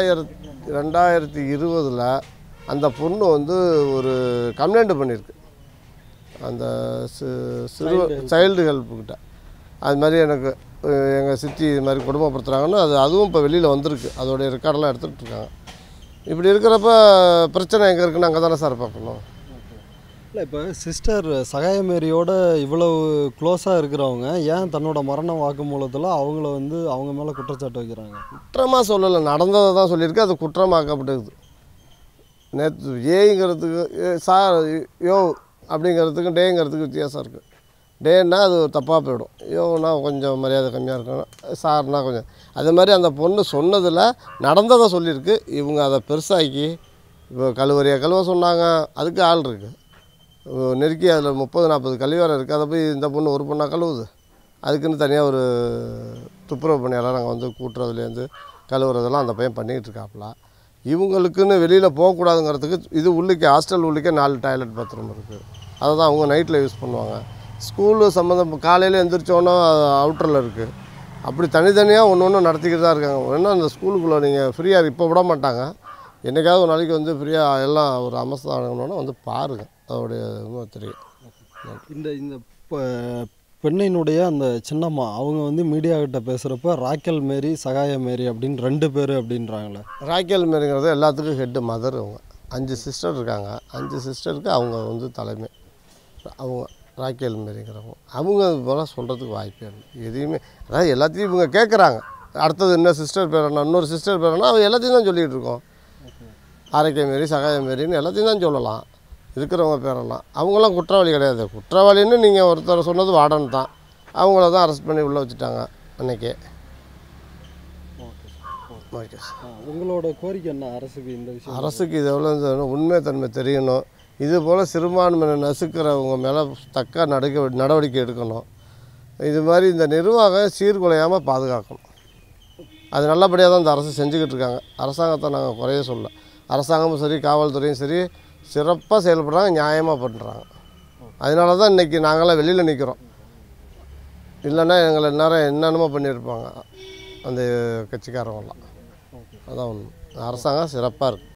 2020 அந்த பொண்ணு வந்து ஒரு கம்ப்ளைண்ட் பண்ணியிருக்கு அந்த சைல்டு ஹெல்ப்புக்கிட்ட. அது மாதிரி எனக்கு எங்கள் சித்தி இது மாதிரி குடும்பப்படுத்துகிறாங்கன்னு அதுவும் இப்போ வெளியில் வந்திருக்கு. அதோடைய ரெக்கார்டெல்லாம் எடுத்துகிட்டு இருக்காங்க. இப்படி இருக்கிறப்ப பிரச்சனை எங்கே இருக்குன்னு அங்கே தானே சார் பார்க்கணும். இல்லை இப்போ சிஸ்டர் சகாயமேரியோட இவ்வளவு க்ளோஸாக இருக்கிறவங்க ஏன் தன்னோட மரண வாக்குமூலத்தில் அவங்கள வந்து அவங்க மேலே குற்றச்சாட்டு வைக்கிறாங்க? குற்றமாக சொல்லலை, நடந்ததை தான் சொல்லியிருக்கு, அது குற்றமாக்கப்பட்டிருக்குது. நேற்று ஏங்கிறதுக்கு சார் யோ அப்படிங்கிறதுக்கும் டேங்கிறதுக்கு வித்தியாசம் இருக்குது. டேன்னா அது தப்பாக போயிடும், யோனா கொஞ்சம் மரியாதை கம்மியாக இருக்கணும், சார்னா கொஞ்சம். அதே மாதிரி அந்த பொண்ணு சொன்னதில் நடந்ததை சொல்லியிருக்கு. இவங்க அதை பெருசாக்கி இப்போ கழுவ சொன்னாங்க, அதுக்கு ஆள் இருக்குது நெருக்கி, அதில் 30-40 கழிவறை இருக்குது. அதை போய் இந்த பொண்ணு ஒரு பொண்ணாக கழுவுது. அதுக்குன்னு தனியாக ஒரு துப்புரவு பணியாளர் நாங்கள் வந்து கூட்டுறதுலேருந்து கழுவுறதெல்லாம் அந்த பையன் பண்ணிக்கிட்டு இருக்காப்புல. இவங்களுக்குன்னு வெளியில் போகக்கூடாதுங்கிறதுக்கு இது உள்ளிக்க ஹாஸ்டல் உள்ளிக்க 4 டாய்லெட் பாத்ரூம் இருக்குது. அதை தான் அவங்க நைட்டில் யூஸ் பண்ணுவாங்க. ஸ்கூலு சம்மந்தம் காலையில் எழுந்திரிச்சோன்னா அவுட்டரில் இருக்குது. அப்படி தனித்தனியாக ஒன்று நடத்திக்கிட்டு தான் இருக்காங்க. ஏன்னா அந்த ஸ்கூலுக்குள்ளே நீங்கள் ஃப்ரீயாக இப்போ விட மாட்டாங்க. என்றைக்காவது ஒரு நாளைக்கு வந்து ஃப்ரீயாக எல்லாம் ஒரு அமஸ்தானம்னா வந்து பாருங்கள், அதோடைய தெரியும். இந்த இந்த பெண்ணினுடைய அந்த சின்னம்மா அவங்க வந்து மீடியா கிட்ட பேசுகிறப்ப ராக்கெல் மேரி சகாய மேரி அப்படின்னு 2 பேர் அப்படின்றாங்களே. ராக்கெல் மேரிங்கிறது எல்லாத்துக்கும் ஹெட்டு மதர். அவங்க 5 சிஸ்டர் இருக்காங்க. 5 சிஸ்டருக்கு அவங்க வந்து தலைமை. அவங்க ராக்கெல் மேரிங்கிறவங்க அவங்க போல சொல்கிறதுக்கு வாய்ப்பே இல்லை எதையுமே. அதாவது எல்லாத்தையும் இவங்க கேட்குறாங்க. அடுத்தது இன்னும் சிஸ்டர் பேர் என்ன, இன்னொரு சிஸ்டர் பேர் என்ன, அவங்க எல்லாத்தையும் தான் சொல்லிகிட்டு இருக்கோம். ஆரோக்கிய மாரி சகாய மாரின்னு எல்லாத்தையும் தான் சொல்லலாம் இருக்கிறவங்க பேரெல்லாம். அவங்களாம் குற்றவாளி கிடையாது. குற்றவாளின்னு நீங்கள் ஒருத்தர் சொன்னது வார்டன் தான். அவங்கள தான் அரெஸ்ட் பண்ணி உள்ளே வச்சுட்டாங்க அன்றைக்கே. Okay sir. உங்களோட கோரிக்கை என்ன அரசுக்கு இந்த விஷயம்? அரசுக்கு இது எவ்வளோ உண்மை தன்மை தெரியணும். இது போல் சிறுபான்மையினர் நசுக்கிறவங்க மேலே தக்க நடவடிக்கை எடுக்கணும். இது மாதிரி இந்த நிர்வாகம் சீர்குலையாமல் பாதுகாக்கணும். அது நல்லபடியாக தான் இந்த அரசு செஞ்சுக்கிட்டு இருக்காங்க. அரசாங்கத்தை நாங்கள் குறைய சொல்ல. அரசாங்கமும் சரி காவல்துறையும் சரி சிறப்பாக செயல்படுறாங்க, நியாயமாக பண்ணுறாங்க. அதனால தான் இன்றைக்கி நாங்களாம் வெளியில் நிற்கிறோம். இல்லைன்னா எங்களை நேரம் என்னென்னமோ பண்ணியிருப்பாங்க அந்த கட்சிக்காரங்களாம். அதான் ஒன்று. அரசாங்கம் சிறப்பாக இருக்குது.